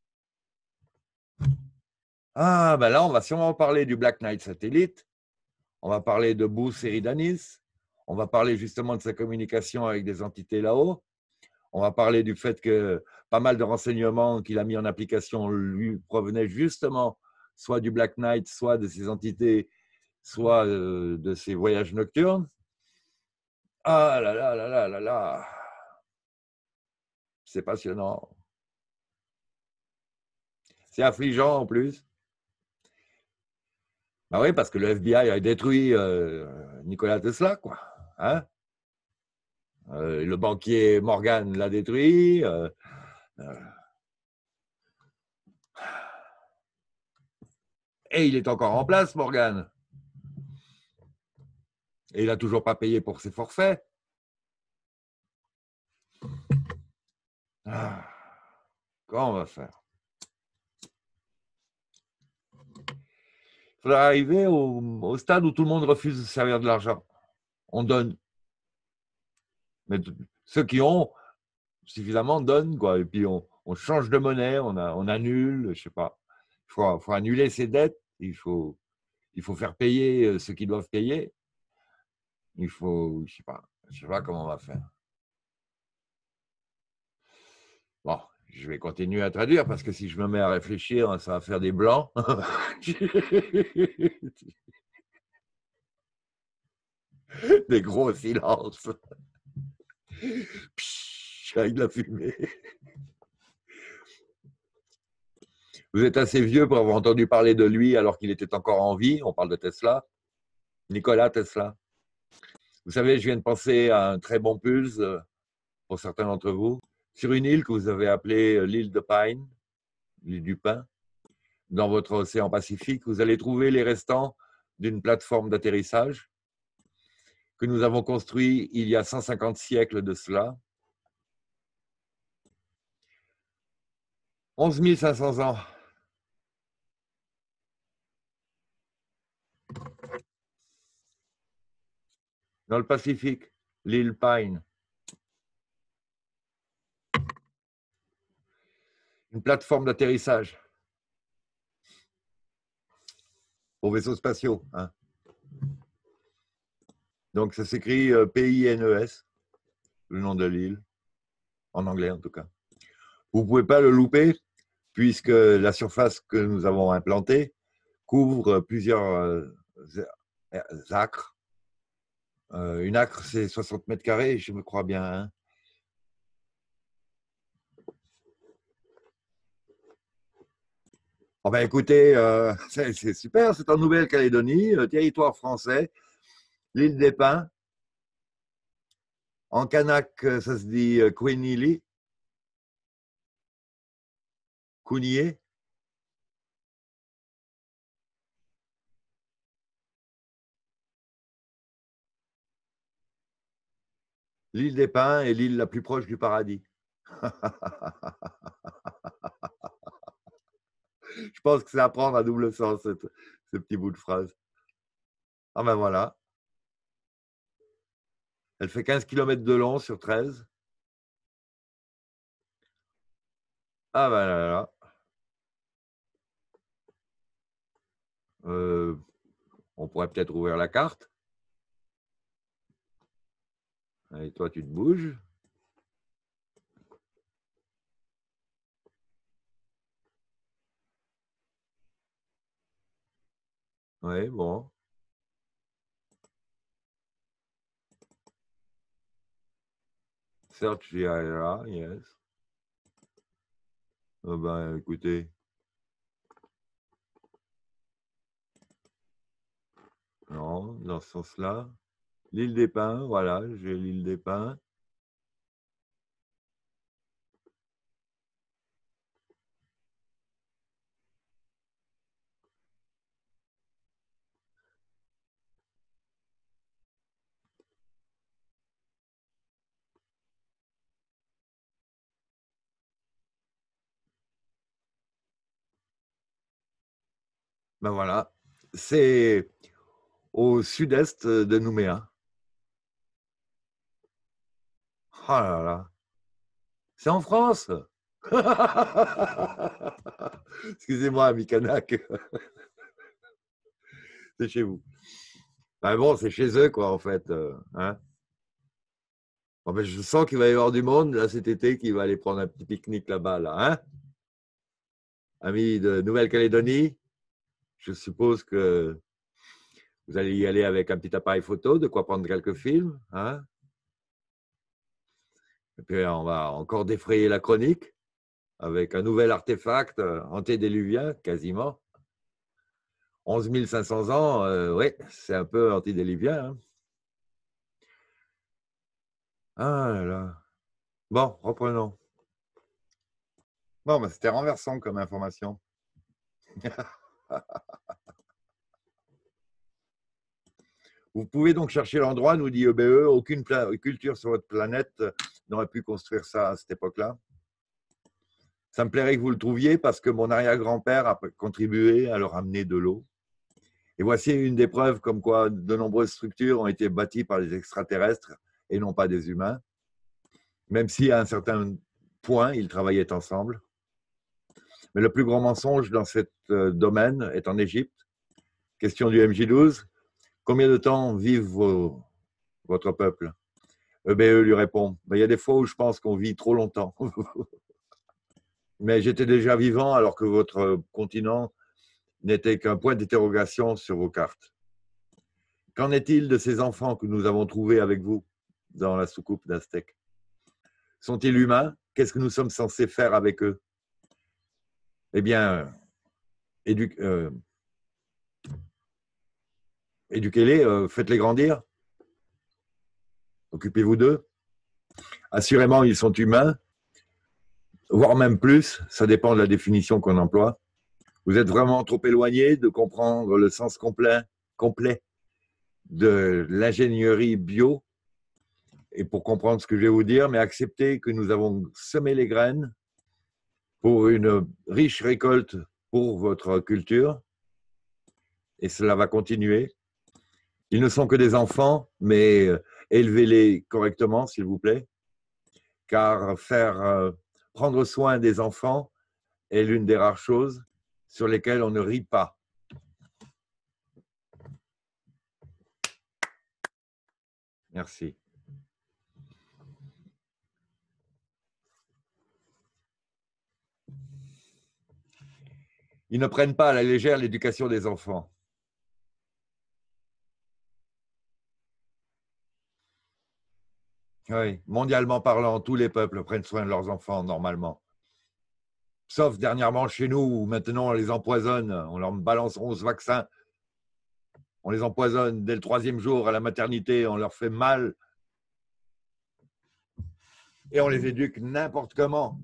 Ah, ben là, on va sûrement parler du Black Knight satellite. On va parler de Booth Eridanis. On va parler justement de sa communication avec des entités là-haut. On va parler du fait que pas mal de renseignements qu'il a mis en application lui provenaient justement soit du Black Knight, soit de ses entités, soit de ses voyages nocturnes. Ah là là là là là là. C'est passionnant. C'est affligeant en plus. Ah oui, parce que le F B I a détruit euh, Nikola Tesla, quoi. Hein? Euh, le banquier Morgan l'a détruit. Euh, euh, et il est encore en place, Morgan. Et il n'a toujours pas payé pour ses forfaits. Ah, comment on va faire? Il faudra arriver au, au stade où tout le monde refuse de servir de l'argent. On donne. Mais ceux qui ont suffisamment donnent, quoi. Et puis on, on change de monnaie, on, a, on annule, je sais pas. Il faut, faut annuler ses dettes, il faut, il faut faire payer ceux qui doivent payer. Il faut, je sais pas, je sais pas comment on va faire. Bon, je vais continuer à traduire parce que si je me mets à réfléchir, ça va faire des blancs. Des gros silences. Psh, avec de la fumée. Vous êtes assez vieux pour avoir entendu parler de lui alors qu'il était encore en vie. On parle de Tesla. Nikola Tesla. Vous savez, je viens de penser à un très bon pulse pour certains d'entre vous, sur une île que vous avez appelée l'île de Pine, l'île du Pin, dans votre océan Pacifique. Vous allez trouver les restants d'une plateforme d'atterrissage que nous avons construite il y a cent cinquante siècles de cela. onze mille cinq cents ans. Dans le Pacifique, l'île Pine. Une plateforme d'atterrissage pour vaisseaux spatiaux. Hein. Donc, ça s'écrit P I N E S, le nom de l'île, en anglais en tout cas. Vous ne pouvez pas le louper, puisque la surface que nous avons implantée couvre plusieurs acres Euh, une acre, c'est soixante mètres carrés, je me crois bien. Hein. Oh ben écoutez, euh, c'est super, c'est en Nouvelle-Calédonie, euh, territoire français, l'île des Pins. En kanak, ça se dit euh, Kouenili, Kounié. L'île des Pins est l'île la plus proche du paradis. Je pense que c'est à prendre à double sens, cette, ce petit bout de phrase. Ah ben voilà. Elle fait quinze kilomètres de long sur treize. Ah ben là, là. Euh, on pourrait peut-être ouvrir la carte. Et toi, tu te bouges. Oui, bon. Search the area, yes. Oh ben, écoutez. Non, dans ce sens-là. L'île des Pins, voilà, j'ai l'île des Pins. Ben voilà. C'est au sud-est de Nouméa. Oh là là. C'est en France. Excusez-moi, ami Kanak. C'est chez vous. Ben bon, c'est chez eux, quoi, en fait. euh, Hein. Bon, ben, je sens qu'il va y avoir du monde, là, cet été, qui va aller prendre un petit pique-nique là-bas, là. Hein, amis de Nouvelle-Calédonie, je suppose que vous allez y aller avec un petit appareil photo, de quoi prendre quelques films. Hein. Et puis, on va encore défrayer la chronique avec un nouvel artefact euh, antédéluvien, quasiment. onze mille cinq cents ans, euh, oui, c'est un peu antédéluvien. Hein. Ah là là. Bon, reprenons. Bon, ben, c'était renversant comme information. Vous pouvez donc chercher l'endroit, nous dit E B E. Aucune culture sur votre planète n'aurait pu construire ça à cette époque-là. Ça me plairait que vous le trouviez parce que mon arrière-grand-père a contribué à leur amener de l'eau. Et voici une des preuves comme quoi de nombreuses structures ont été bâties par les extraterrestres et non pas des humains, même si à un certain point, ils travaillaient ensemble. Mais le plus grand mensonge dans ce domaine est en Égypte. Question du M J douze. Combien de temps vivent vos, votre peuple? E B E lui répond, il y a des fois où je pense qu'on vit trop longtemps. Mais j'étais déjà vivant alors que votre continent n'était qu'un point d'interrogation sur vos cartes. Qu'en est-il de ces enfants que nous avons trouvés avec vous dans la soucoupe d'Aztèque? Sont-ils humains? Qu'est-ce que nous sommes censés faire avec eux? Eh bien, édu euh, éduquez-les, euh, faites-les grandir, occupez-vous d'eux. Assurément, ils sont humains, voire même plus, ça dépend de la définition qu'on emploie. Vous êtes vraiment trop éloigné de comprendre le sens complet, complet de l'ingénierie bio et pour comprendre ce que je vais vous dire, mais acceptez que nous avons semé les graines pour une riche récolte pour votre culture et cela va continuer. Ils ne sont que des enfants, mais élevez-les correctement, s'il vous plaît, car faire euh, prendre soin des enfants est l'une des rares choses sur lesquelles on ne rit pas. Merci. Ils ne prennent pas à la légère l'éducation des enfants. Oui, mondialement parlant, tous les peuples prennent soin de leurs enfants normalement. Sauf dernièrement chez nous, où maintenant on les empoisonne, on leur balance onze vaccins, on les empoisonne dès le troisième jour à la maternité, on leur fait mal et on les éduque n'importe comment.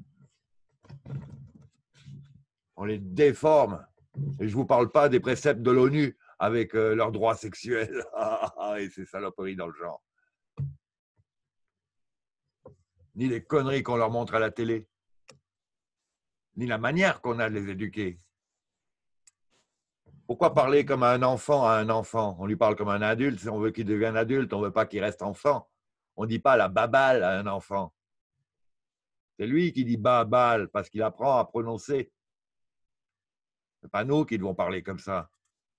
On les déforme. Et je ne vous parle pas des préceptes de l'ONU avec euh, leurs droits sexuels et ces saloperies dans le genre. Ni les conneries qu'on leur montre à la télé, ni la manière qu'on a de les éduquer. Pourquoi parler comme un enfant à un enfant? On lui parle comme un adulte. Si on veut qu'il devienne adulte, on ne veut pas qu'il reste enfant. On ne dit pas la babale à un enfant. C'est lui qui dit babale parce qu'il apprend à prononcer. Ce n'est pas nous qui devons parler comme ça.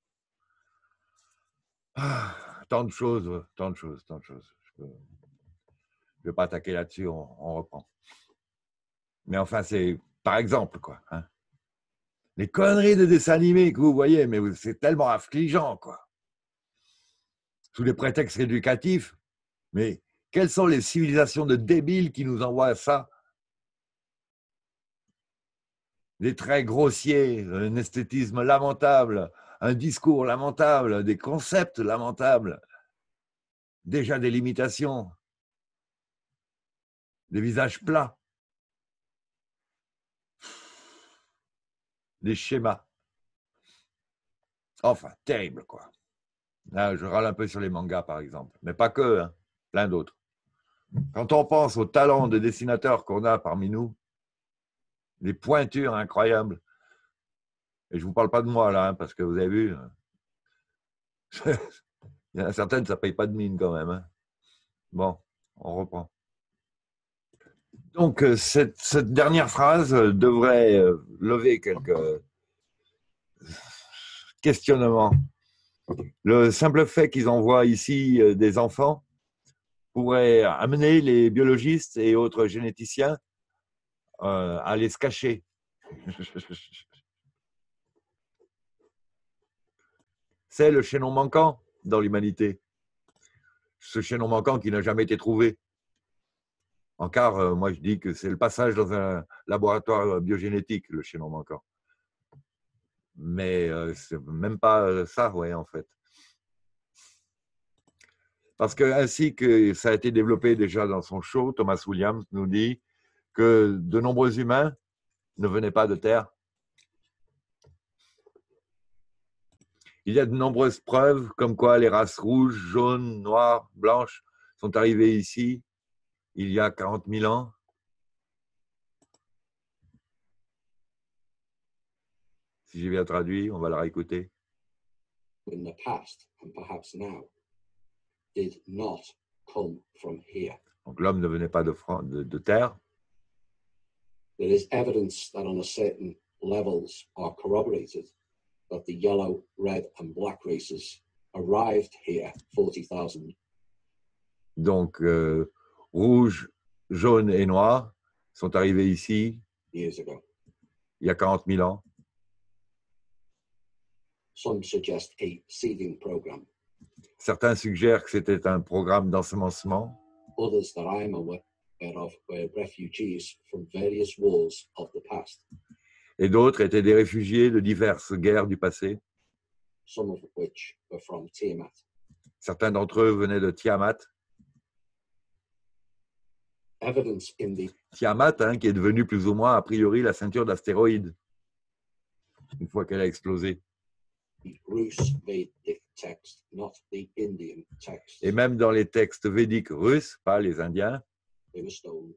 Ah, tant de choses, tant de choses, tant de choses. Je ne vais pas attaquer là-dessus, on, on reprend. Mais enfin, c'est par exemple, quoi. Hein. Les conneries de dessins animés que vous voyez, mais c'est tellement affligeant, quoi. Sous des prétextes éducatifs, mais quelles sont les civilisations de débiles qui nous envoient ça? Des traits grossiers, un esthétisme lamentable, un discours lamentable, des concepts lamentables, déjà des limitations, des visages plats, des schémas. Enfin, terrible, quoi. Là, je râle un peu sur les mangas, par exemple, mais pas que, hein, plein d'autres. Quand on pense au talent de dessinateurs qu'on a parmi nous, des pointures incroyables, et je ne vous parle pas de moi, là, hein, parce que vous avez vu, il y en a certaines, ça ne paye pas de mine quand même. Hein. Bon, on reprend. Donc, cette, cette dernière phrase devrait lever quelques questionnements. Le simple fait qu'ils envoient ici des enfants pourrait amener les biologistes et autres généticiens à aller se cacher. C'est le chaînon manquant dans l'humanité. Ce chaînon manquant qui n'a jamais été trouvé. Encore, euh, moi je dis que c'est le passage dans un laboratoire biogénétique, le chaînon manquant. Mais euh, c'est même pas ça, ouais, en fait. Parce que ainsi que ça a été développé déjà dans son show, Thomas Williams nous dit que de nombreux humains ne venaient pas de Terre. Il y a de nombreuses preuves comme quoi les races rouges, jaunes, noires, blanches sont arrivées ici il y a quarante mille ans. Si j'ai bien traduit, on va la réécouter. In the past, and perhaps now, did not come from here. Donc l'homme ne venait pas de, de, de terre. There is evidence that on a certain levels are corroborated that the yellow, red and black races arrived here forty thousand. Donc euh, rouge, jaune et noir sont arrivés ici years ago. Il y a quarante mille ans. Some suggest a seeding program. Certains suggèrent que c'était un programme d'ensemencement. Others that I'm aware of were refugees from various wars of the past. Et d'autres étaient des réfugiés de diverses guerres du passé. Some of which were from Tiamat. Certains d'entre eux venaient de Tiamat. Evidence in the... Tiamat, hein, qui est devenue plus ou moins, a priori, la ceinture d'astéroïdes, une fois qu'elle a explosé. The Rus Vedic text, not the Indian text. Et même dans les textes védiques russes, pas les Indiens, they were stolen.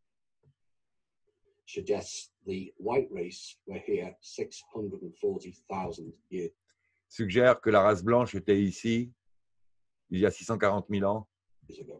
Suggests the white race were here six hundred forty thousand years. Suggère que la race blanche était ici il y a six cent quarante mille ans. Ago.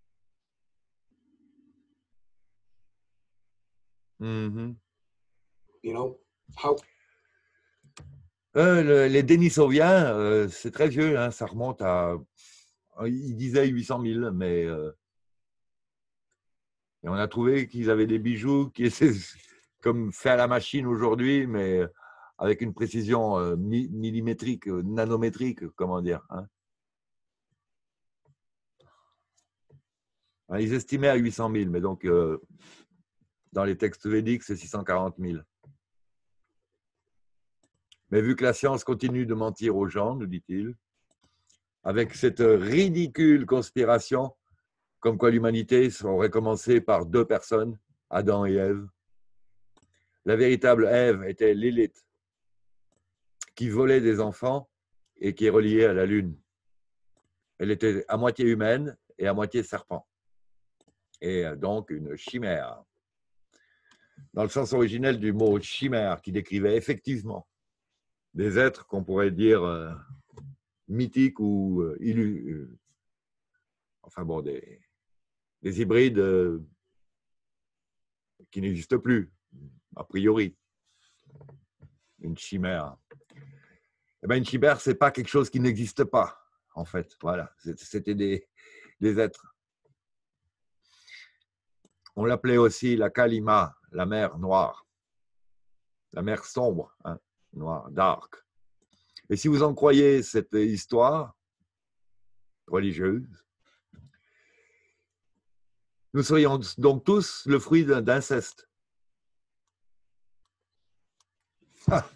Mm-hmm. You know, how... euh, le, les Denisoviens, euh, c'est très vieux, hein, ça remonte à, ils disaient huit cent mille, mais euh, et on a trouvé qu'ils avaient des bijoux qui étaient comme faits à la machine aujourd'hui, mais avec une précision euh, mi millimétrique, euh, nanométrique, comment dire. Hein. Ils estimaient à huit cent mille, mais donc euh, dans les textes védiques, c'est six cent quarante mille. Mais vu que la science continue de mentir aux gens, nous dit-il, avec cette ridicule conspiration, comme quoi l'humanité aurait commencé par deux personnes, Adam et Ève. La véritable Ève était Lilith, qui volait des enfants et qui est reliée à la Lune. Elle était à moitié humaine et à moitié serpent. Et donc une chimère. Dans le sens originel du mot chimère, qui décrivait effectivement des êtres qu'on pourrait dire euh, mythiques ou euh, illu, euh, enfin bon, des, des hybrides euh, qui n'existent plus, a priori. Une chimère. Eh bien, une chimère, ce n'est pas quelque chose qui n'existe pas, en fait. Voilà, c'était des, des êtres. On l'appelait aussi la Kalima, la mer noire, la mer sombre, hein, noire, dark. Et si vous en croyez cette histoire religieuse, nous serions donc tous le fruit d'inceste. Ah.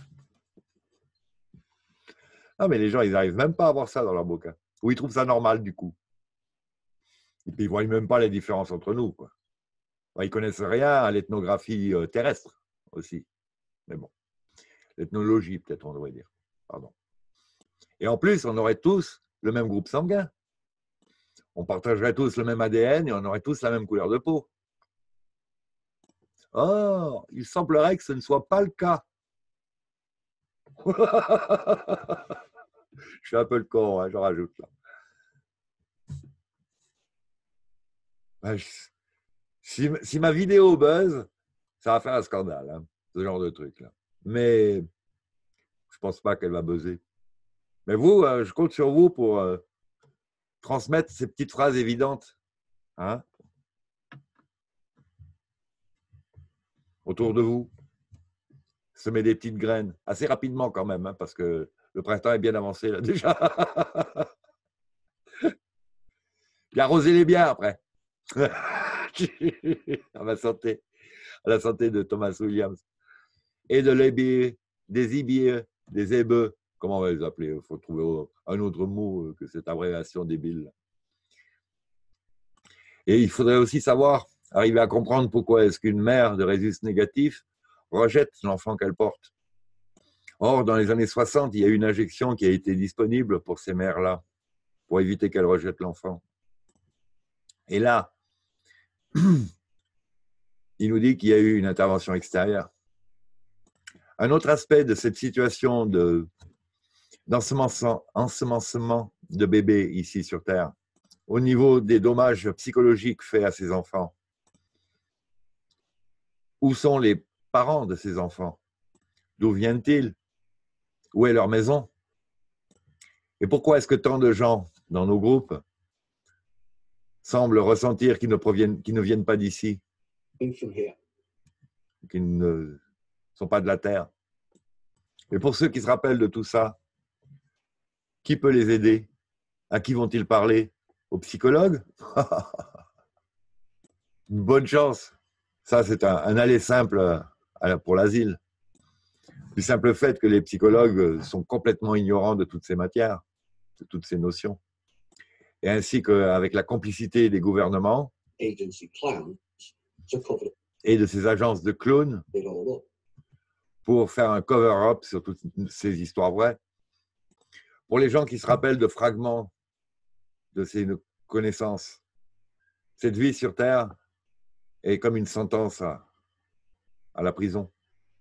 ah, mais les gens, ils n'arrivent même pas à voir ça dans leur bouquin. Ou ils trouvent ça normal, du coup. Et puis, ils ne voient même pas les différences entre nous, quoi. Ils ne connaissent rien à l'ethnographie terrestre aussi. Mais bon, l'ethnologie, peut-être, on devrait dire. Pardon. Et en plus, on aurait tous le même groupe sanguin. On partagerait tous le même A D N et on aurait tous la même couleur de peau. Or, il semblerait que ce ne soit pas le cas. Je suis un peu le con, hein, je rajoute là. Ben, je... si, si ma vidéo buzz, ça va faire un scandale, hein, ce genre de truc là. Mais je ne pense pas qu'elle va buzzer. Mais vous, euh, je compte sur vous pour euh, transmettre ces petites phrases évidentes, hein, autour de vous. Semer des petites graines, assez rapidement quand même, hein, parce que le printemps est bien avancé là déjà. Puis arrosez-les bien après. À ma santé, à la santé de Thomas Williams. Et de l'ébir, des ibiers, des ébeux, comment on va les appeler? Il faut trouver un autre mot que cette abréviation débile. Et il faudrait aussi savoir, arriver à comprendre pourquoi est-ce qu'une mère de rhésus négatif rejette l'enfant qu'elle porte. Or, dans les années soixante, il y a eu une injection qui a été disponible pour ces mères-là, pour éviter qu'elles rejettent l'enfant. Et là, il nous dit qu'il y a eu une intervention extérieure. Un autre aspect de cette situation de, d'ensemencement de bébés ici sur Terre, au niveau des dommages psychologiques faits à ces enfants. Où sont les parents de ces enfants? D'où viennent-ils? Où est leur maison? Et pourquoi est-ce que tant de gens dans nos groupes semblent ressentir qu'ils ne, proviennent, qu'ils ne viennent pas d'ici, qu'ils ne sont pas de la Terre? Et pour ceux qui se rappellent de tout ça, qui peut les aider? À qui vont-ils parler? Aux psychologues? Une bonne chance. Ça, c'est un, un aller simple pour l'asile. Du simple fait que les psychologues sont complètement ignorants de toutes ces matières, de toutes ces notions. Et ainsi qu'avec la complicité des gouvernements et de ces agences de clowns pour faire un cover-up sur toutes ces histoires vraies. Pour les gens qui se rappellent de fragments de ces connaissances, cette vie sur Terre est comme une sentence à, à la prison.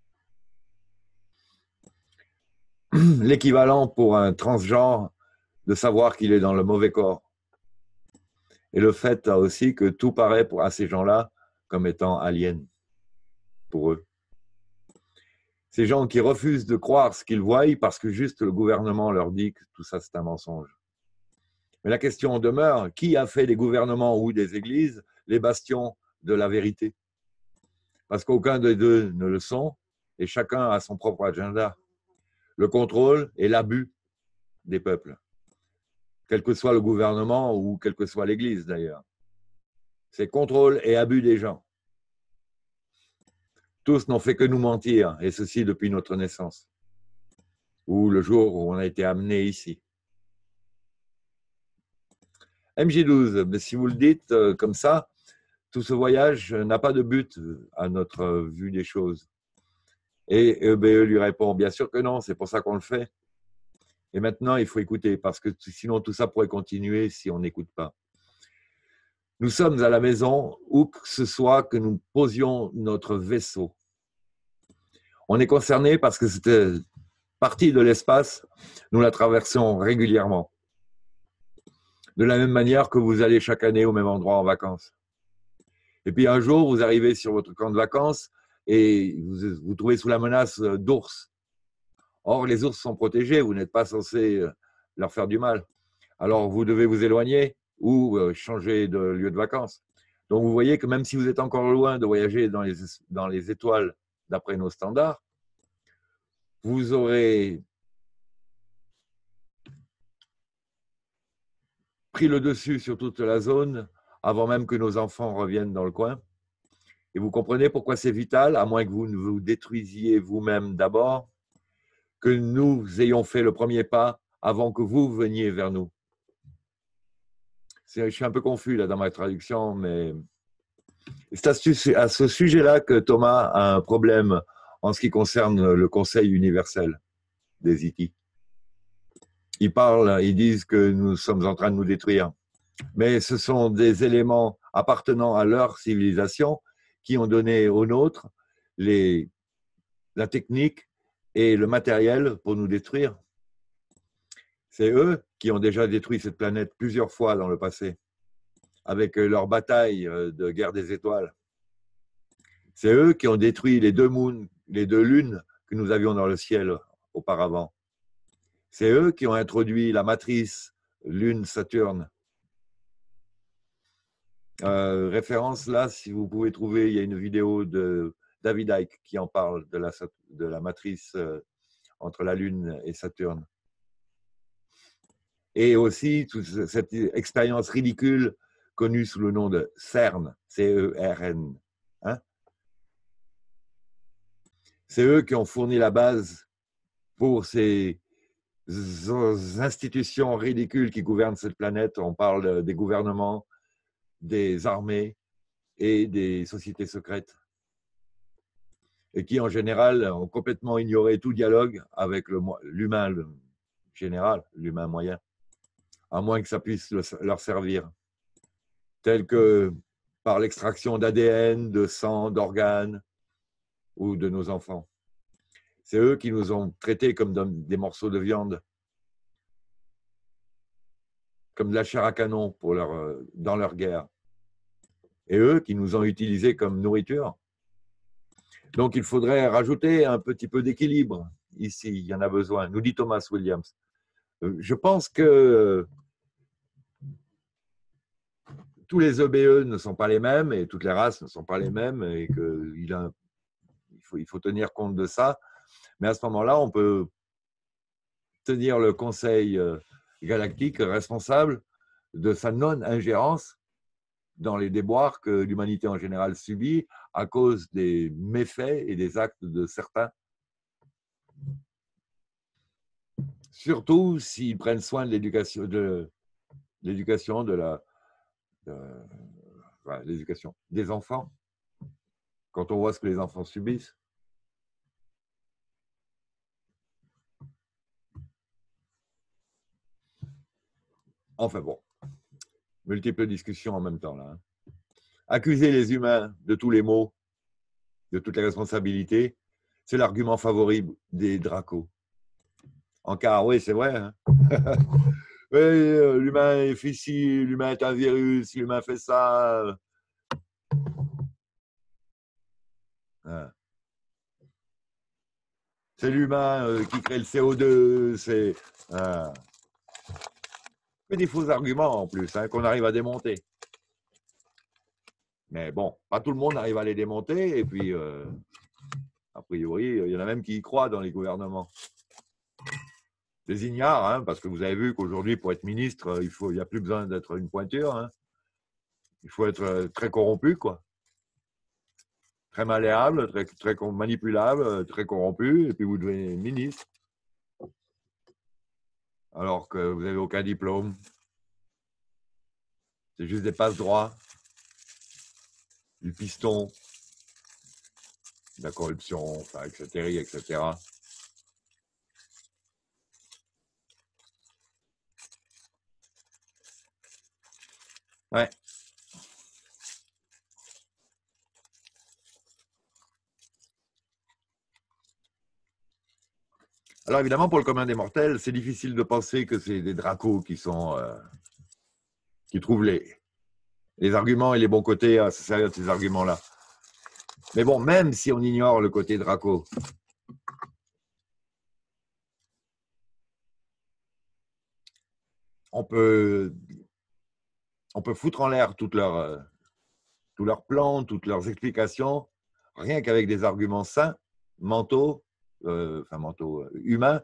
L'équivalent pour un transgenre de savoir qu'il est dans le mauvais corps. Et le fait aussi que tout paraît pour, à ces gens-là comme étant alien pour eux. Ces gens qui refusent de croire ce qu'ils voient parce que juste le gouvernement leur dit que tout ça c'est un mensonge. Mais la question demeure, qui a fait des gouvernements ou des églises les bastions de la vérité? Parce qu'aucun des deux ne le sont et chacun a son propre agenda. Le contrôle et l'abus des peuples, quel que soit le gouvernement ou quelle que soit l'Église d'ailleurs. c'est contrôle et abus des gens. Tous n'ont fait que nous mentir, et ceci depuis notre naissance, ou le jour où on a été amené ici. M J douze, mais si vous le dites euh, comme ça, tout ce voyage n'a pas de but à notre vue des choses. Et E B E lui répond, bien sûr que non, c'est pour ça qu'on le fait. Et maintenant, il faut écouter, parce que sinon tout ça pourrait continuer si on n'écoute pas. Nous sommes à la maison, où que ce soit que nous posions notre vaisseau. On est concerné parce que cette partie de l'espace, nous la traversons régulièrement. De la même manière que vous allez chaque année au même endroit en vacances. Et puis un jour, vous arrivez sur votre camp de vacances et vous vous trouvez sous la menace d'ours. Or, les ours sont protégés, vous n'êtes pas censé leur faire du mal. Alors, vous devez vous éloigner ou changer de lieu de vacances. Donc, vous voyez que même si vous êtes encore loin de voyager dans les, dans les étoiles d'après nos standards, vous aurez pris le dessus sur toute la zone avant même que nos enfants reviennent dans le coin. Et vous comprenez pourquoi c'est vital, à moins que vous ne vous détruisiez vous-même d'abord, que nous ayons fait le premier pas avant que vous veniez vers nous. Je suis un peu confus là dans ma traduction, mais c'est à ce sujet-là que Thomas a un problème en ce qui concerne le Conseil universel des I T. Ils parlent, ils disent que nous sommes en train de nous détruire. Mais ce sont des éléments appartenant à leur civilisation qui ont donné aux nôtres les, la technique et le matériel pour nous détruire. C'est eux qui ont déjà détruit cette planète plusieurs fois dans le passé, avec leur bataille de guerre des étoiles. C'est eux qui ont détruit les deux moons, les deux lunes que nous avions dans le ciel auparavant. C'est eux qui ont introduit la matrice Lune-Saturne. Euh, référence là, si vous pouvez trouver, il y a une vidéo de David Icke qui en parle de la, de la matrice euh, entre la Lune et Saturne. Et aussi toute cette expérience ridicule connue sous le nom de CERN, C E R N. Hein? C'est eux qui ont fourni la base pour ces institutions ridicules qui gouvernent cette planète. On parle des gouvernements, des armées et des sociétés secrètes. Et qui, en général, ont complètement ignoré tout dialogue avec l'humain général, l'humain moyen, à moins que ça puisse leur servir, tel que par l'extraction d'A D N, de sang, d'organes ou de nos enfants. C'est eux qui nous ont traités comme des morceaux de viande, comme de la chair à canon pour leur, dans leur guerre. Et eux qui nous ont utilisés comme nourriture. Donc, il faudrait rajouter un petit peu d'équilibre ici, il y en a besoin, nous dit Thomas Williams. Je pense que tous les E B E ne sont pas les mêmes et toutes les races ne sont pas les mêmes et qu'il a, il faut, il faut tenir compte de ça. Mais à ce moment-là, on peut tenir le Conseil galactique responsable de sa non-ingérence dans les déboires que l'humanité en général subit à cause des méfaits et des actes de certains. Surtout s'ils prennent soin de l'éducation, de l'éducation de la, de, ouais, l'éducation des enfants. Quand on voit ce que les enfants subissent. Enfin bon, multiples discussions en même temps là. Hein. Accuser les humains de tous les maux, de toutes les responsabilités, c'est l'argument favori des dracos. En cas, oui, c'est vrai. Hein. Oui, l'humain est fait ci, l'humain est un virus, l'humain fait ça. Hein. C'est l'humain qui crée le C O deux, c'est hein. des faux arguments en plus, hein, qu'on arrive à démonter. Mais bon, pas tout le monde arrive à les démonter, et puis, euh, a priori, il y en a même qui y croient dans les gouvernements. Des ignares, hein, parce que vous avez vu qu'aujourd'hui, pour être ministre, il faut, il n'y a plus besoin d'être une pointure. Hein. Il faut être très corrompu, quoi. Très malléable, très, très manipulable, très corrompu, et puis vous devenez ministre. Alors que vous n'avez aucun diplôme. C'est juste des passe-droits, du piston, de la corruption, enfin, et cetera, et cetera. Ouais. Alors évidemment, pour le commun des mortels, c'est difficile de penser que c'est des dracos qui sont euh, qui trouvent les, les arguments et les bons côtés à se servir de ces arguments-là. Mais bon, même si on ignore le côté draco, on peut, on peut foutre en l'air toutes leurs, euh, tous leurs plans, toutes leurs explications, rien qu'avec des arguments sains, mentaux, euh, enfin mentaux, euh, humains,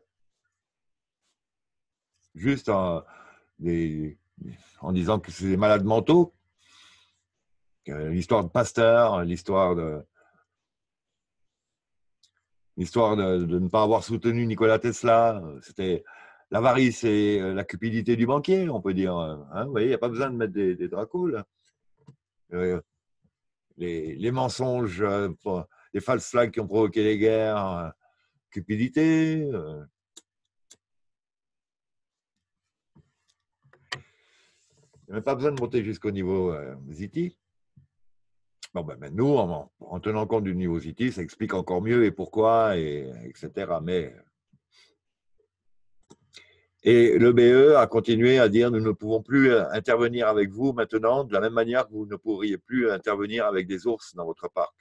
juste en, des, en disant que c'est des malades mentaux. L'histoire de Pasteur, l'histoire de l'histoire de, de ne pas avoir soutenu Nikola Tesla, c'était l'avarice et la cupidité du banquier, on peut dire. Hein, vous voyez, il n'y a pas besoin de mettre des, des dracos, là. Euh, les, les mensonges, euh, les false flags qui ont provoqué les guerres, euh, cupidité. Euh. Il n'y a même pas besoin de monter jusqu'au niveau euh, Ziti. Bon, ben, ben, nous, en, en tenant compte du niveau Ziti, ça explique encore mieux et pourquoi, et, etc. Mais Et le B E a continué à dire « Nous ne pouvons plus intervenir avec vous maintenant de la même manière que vous ne pourriez plus intervenir avec des ours dans votre parc.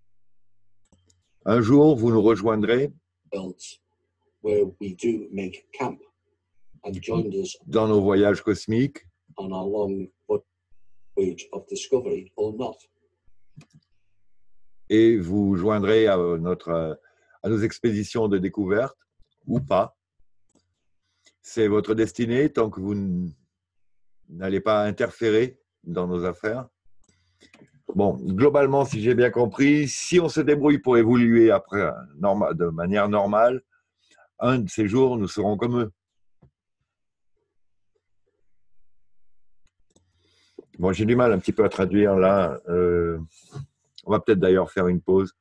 Un jour, vous nous rejoindrez where we do make camp and joined us dans nos voyages cosmiques on our long voyage of discovery or not. Et vous joindrez à, notre, à nos expéditions de découverte ou pas. C'est votre destinée tant que vous n'allez pas interférer dans nos affaires. » Bon, globalement, si j'ai bien compris, si on se débrouille pour évoluer après de manière normale, un de ces jours, nous serons comme eux. Bon, j'ai du mal un petit peu à traduire là. Euh, on va peut-être d'ailleurs faire une pause.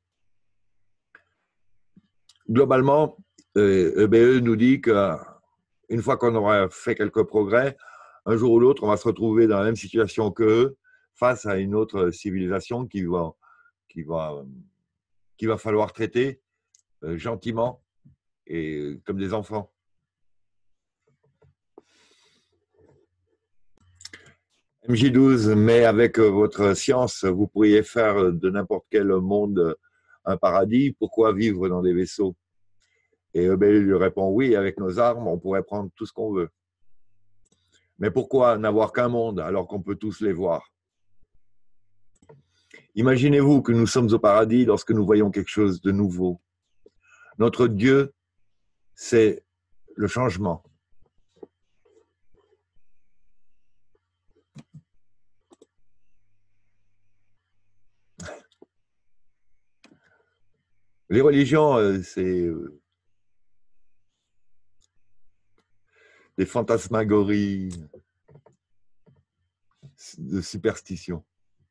Globalement, euh, E B E nous dit qu'une fois qu'on aura fait quelques progrès, un jour ou l'autre, on va se retrouver dans la même situation qu'eux, face à une autre civilisation qui va, qui va, qui va falloir traiter euh, gentiment et comme des enfants. M J douze, mais avec votre science, vous pourriez faire de n'importe quel monde un paradis. Pourquoi vivre dans des vaisseaux? Et E B E lui répond oui, avec nos armes, on pourrait prendre tout ce qu'on veut. Mais pourquoi n'avoir qu'un monde alors qu'on peut tous les voir? Imaginez-vous que nous sommes au paradis lorsque nous voyons quelque chose de nouveau. Notre Dieu, c'est le changement. Les religions, c'est des fantasmagories de superstition.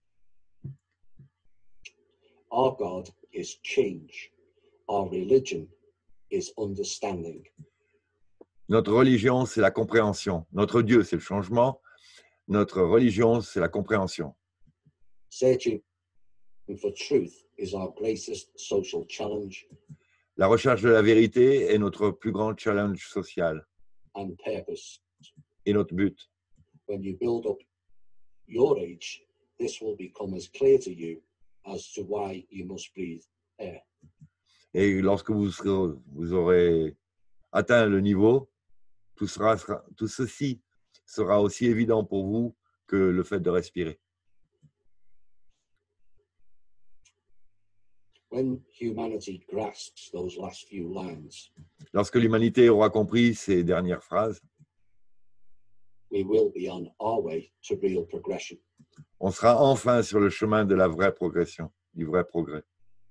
Our God is change. Our religion is understanding. Notre religion, c'est la compréhension. Notre Dieu, c'est le changement. Notre religion, c'est la compréhension. Searching for truth is our greatest social challenge. La recherche de la vérité est notre plus grand challenge social. And purpose. Et notre but. When you build up your age, this will become as clear to you as to why you must breathe air. Et lorsque vous, serez, vous aurez atteint le niveau, tout, sera, tout ceci sera aussi évident pour vous que le fait de respirer. When humanity grasps those last few lines, lorsque l'humanité aura compris ces dernières phrases, we will be on our way to real progression. on sera enfin sur le chemin de la vraie progression, du vrai progrès.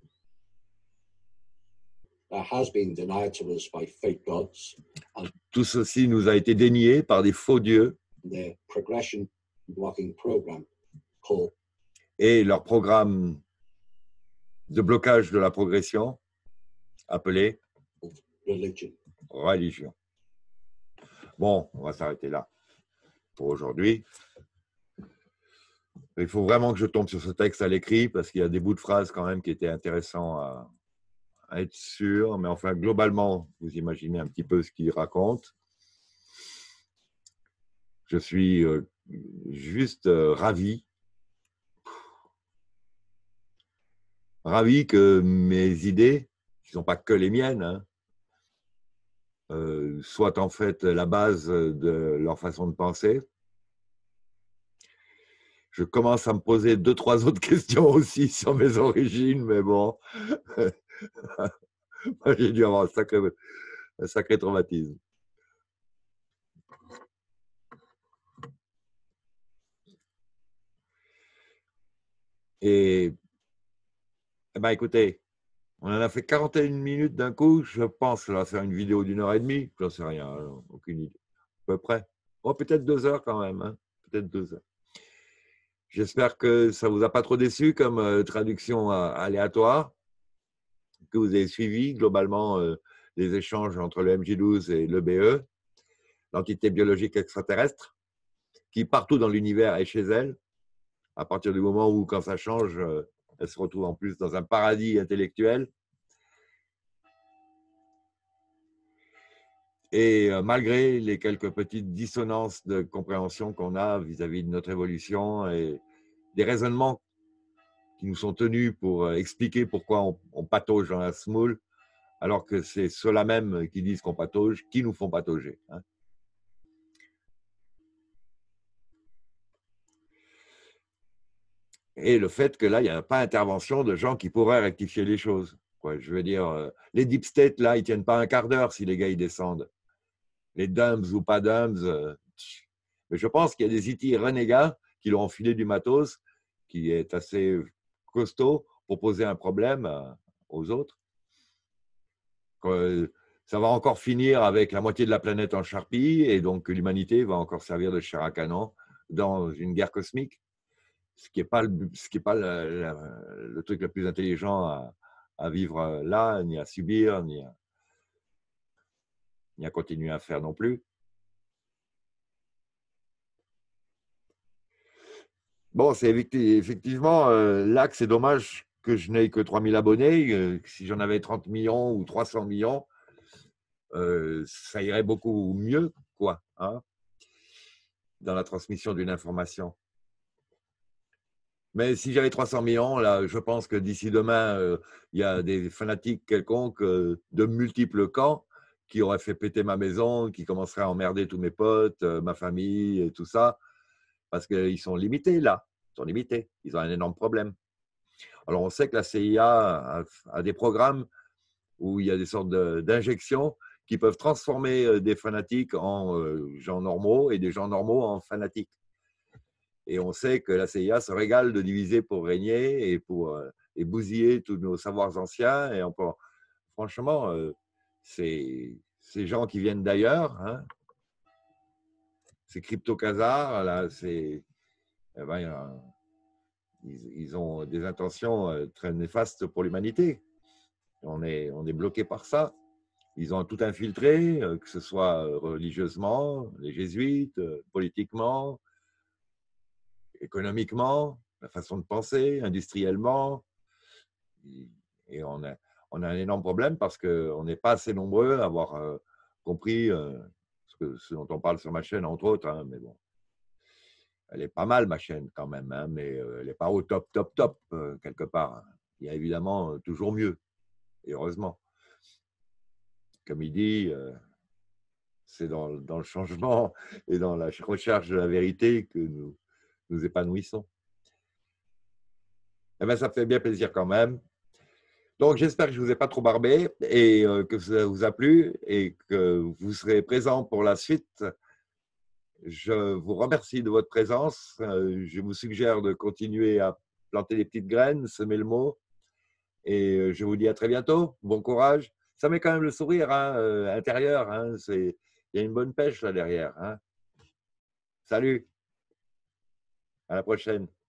That has been denied to us by fake gods and Tout ceci nous a été dénié par des faux dieux their progression blocking program called et leur programme de blocage de la progression appelé religion. religion. Bon, on va s'arrêter là pour aujourd'hui. Il faut vraiment que je tombe sur ce texte à l'écrit parce qu'il y a des bouts de phrases quand même qui étaient intéressants à, à être sûr. Mais enfin, globalement, vous imaginez un petit peu ce qu'il raconte. Je suis euh, juste euh, ravi. Ravi que mes idées, qui ne sont pas que les miennes, hein, euh, soient en fait la base de leur façon de penser. Je commence à me poser deux, trois autres questions aussi sur mes origines, mais bon, j'ai dû avoir un sacré, un sacré traumatisme. Et, eh ben, écoutez, on en a fait quarante et une minutes d'un coup. Je pense que ça va faire une vidéo d'une heure et demie. J'en sais rien, alors, aucune idée. À peu près. Oh, peut-être deux heures quand même. Hein. Peut-être deux heures. J'espère que ça ne vous a pas trop déçu comme euh, traduction euh, aléatoire, que vous avez suivi globalement euh, les échanges entre le M J douze et l'E B E, l'entité biologique extraterrestre, qui partout dans l'univers est chez elle, à partir du moment où, quand ça change, euh, elle se retrouve en plus dans un paradis intellectuel. Et euh, malgré les quelques petites dissonances de compréhension qu'on a vis-à-vis de notre évolution et des raisonnements qui nous sont tenus pour euh, expliquer pourquoi on, on patauge dans la semoule, alors que c'est ceux-là même qui disent qu'on patauge, qui nous font patauger. Hein. Et le fait que là, il n'y a pas intervention de gens qui pourraient rectifier les choses. Quoi, je veux dire, euh, les deep state, là, ils ne tiennent pas un quart d'heure si les gars ils descendent. Les dumps ou pas dumps. Euh, mais je pense qu'il y a des I T renégats qui leur ont filé du matos qui est assez costaud pour poser un problème euh, aux autres. Euh, ça va encore finir avec la moitié de la planète en charpie et donc l'humanité va encore servir de chair à canon dans une guerre cosmique, ce qui n'est pas, le, ce qui est pas le, le, le truc le plus intelligent à, à vivre là, ni à subir, ni à, ni à continuer à faire non plus. Bon, c'est effectivement euh, là que c'est dommage que je n'ai que trois mille abonnés. Euh, si j'en avais trente millions ou trois cents millions, euh, ça irait beaucoup mieux, quoi, hein, dans la transmission d'une information. Mais si j'avais trois cents millions, là, je pense que d'ici demain, euh, il y a des fanatiques quelconques euh, de multiples camps qui auraient fait péter ma maison, qui commenceraient à emmerder tous mes potes, euh, ma famille et tout ça, parce qu'ils sont limités là. Ils sont limités. Ils ont un énorme problème. Alors, on sait que la C I A a, a des programmes où il y a des sortes d'injections qui peuvent transformer des fanatiques en euh, gens normaux et des gens normaux en fanatiques. Et on sait que la C I A se régale de diviser pour régner et pour euh, et bousiller tous nos savoirs anciens. Et on peut, franchement, euh, ces, ces gens qui viennent d'ailleurs, hein, ces crypto-casards, là, c'est, eh ben, euh, ils, ils ont des intentions euh, très néfastes pour l'humanité. On est, on est bloqué par ça. Ils ont tout infiltré, euh, que ce soit religieusement, les jésuites, euh, politiquement, économiquement, la façon de penser, industriellement. Et on a, on a un énorme problème parce qu'on n'est pas assez nombreux à avoir euh, compris euh, ce, que, ce dont on parle sur ma chaîne, entre autres. Hein, mais bon, elle est pas mal, ma chaîne, quand même, hein, mais euh, elle n'est pas au top, top, top, euh, quelque part. Il y a évidemment euh, toujours mieux, et heureusement. Comme il dit, euh, c'est dans, dans le changement et dans la recherche de la vérité que nous nous épanouissons. Eh bien, ça fait bien plaisir quand même. Donc, j'espère que je ne vous ai pas trop barbé et euh, que ça vous a plu et que vous serez présents pour la suite Je vous remercie de votre présence. Euh, Je vous suggère de continuer à planter des petites graines, semer le mot. Et euh, je vous dis à très bientôt. Bon courage. Ça met quand même le sourire hein, euh, intérieur. Hein. C'est- Il y a une bonne pêche là derrière. Hein. Salut. À la prochaine.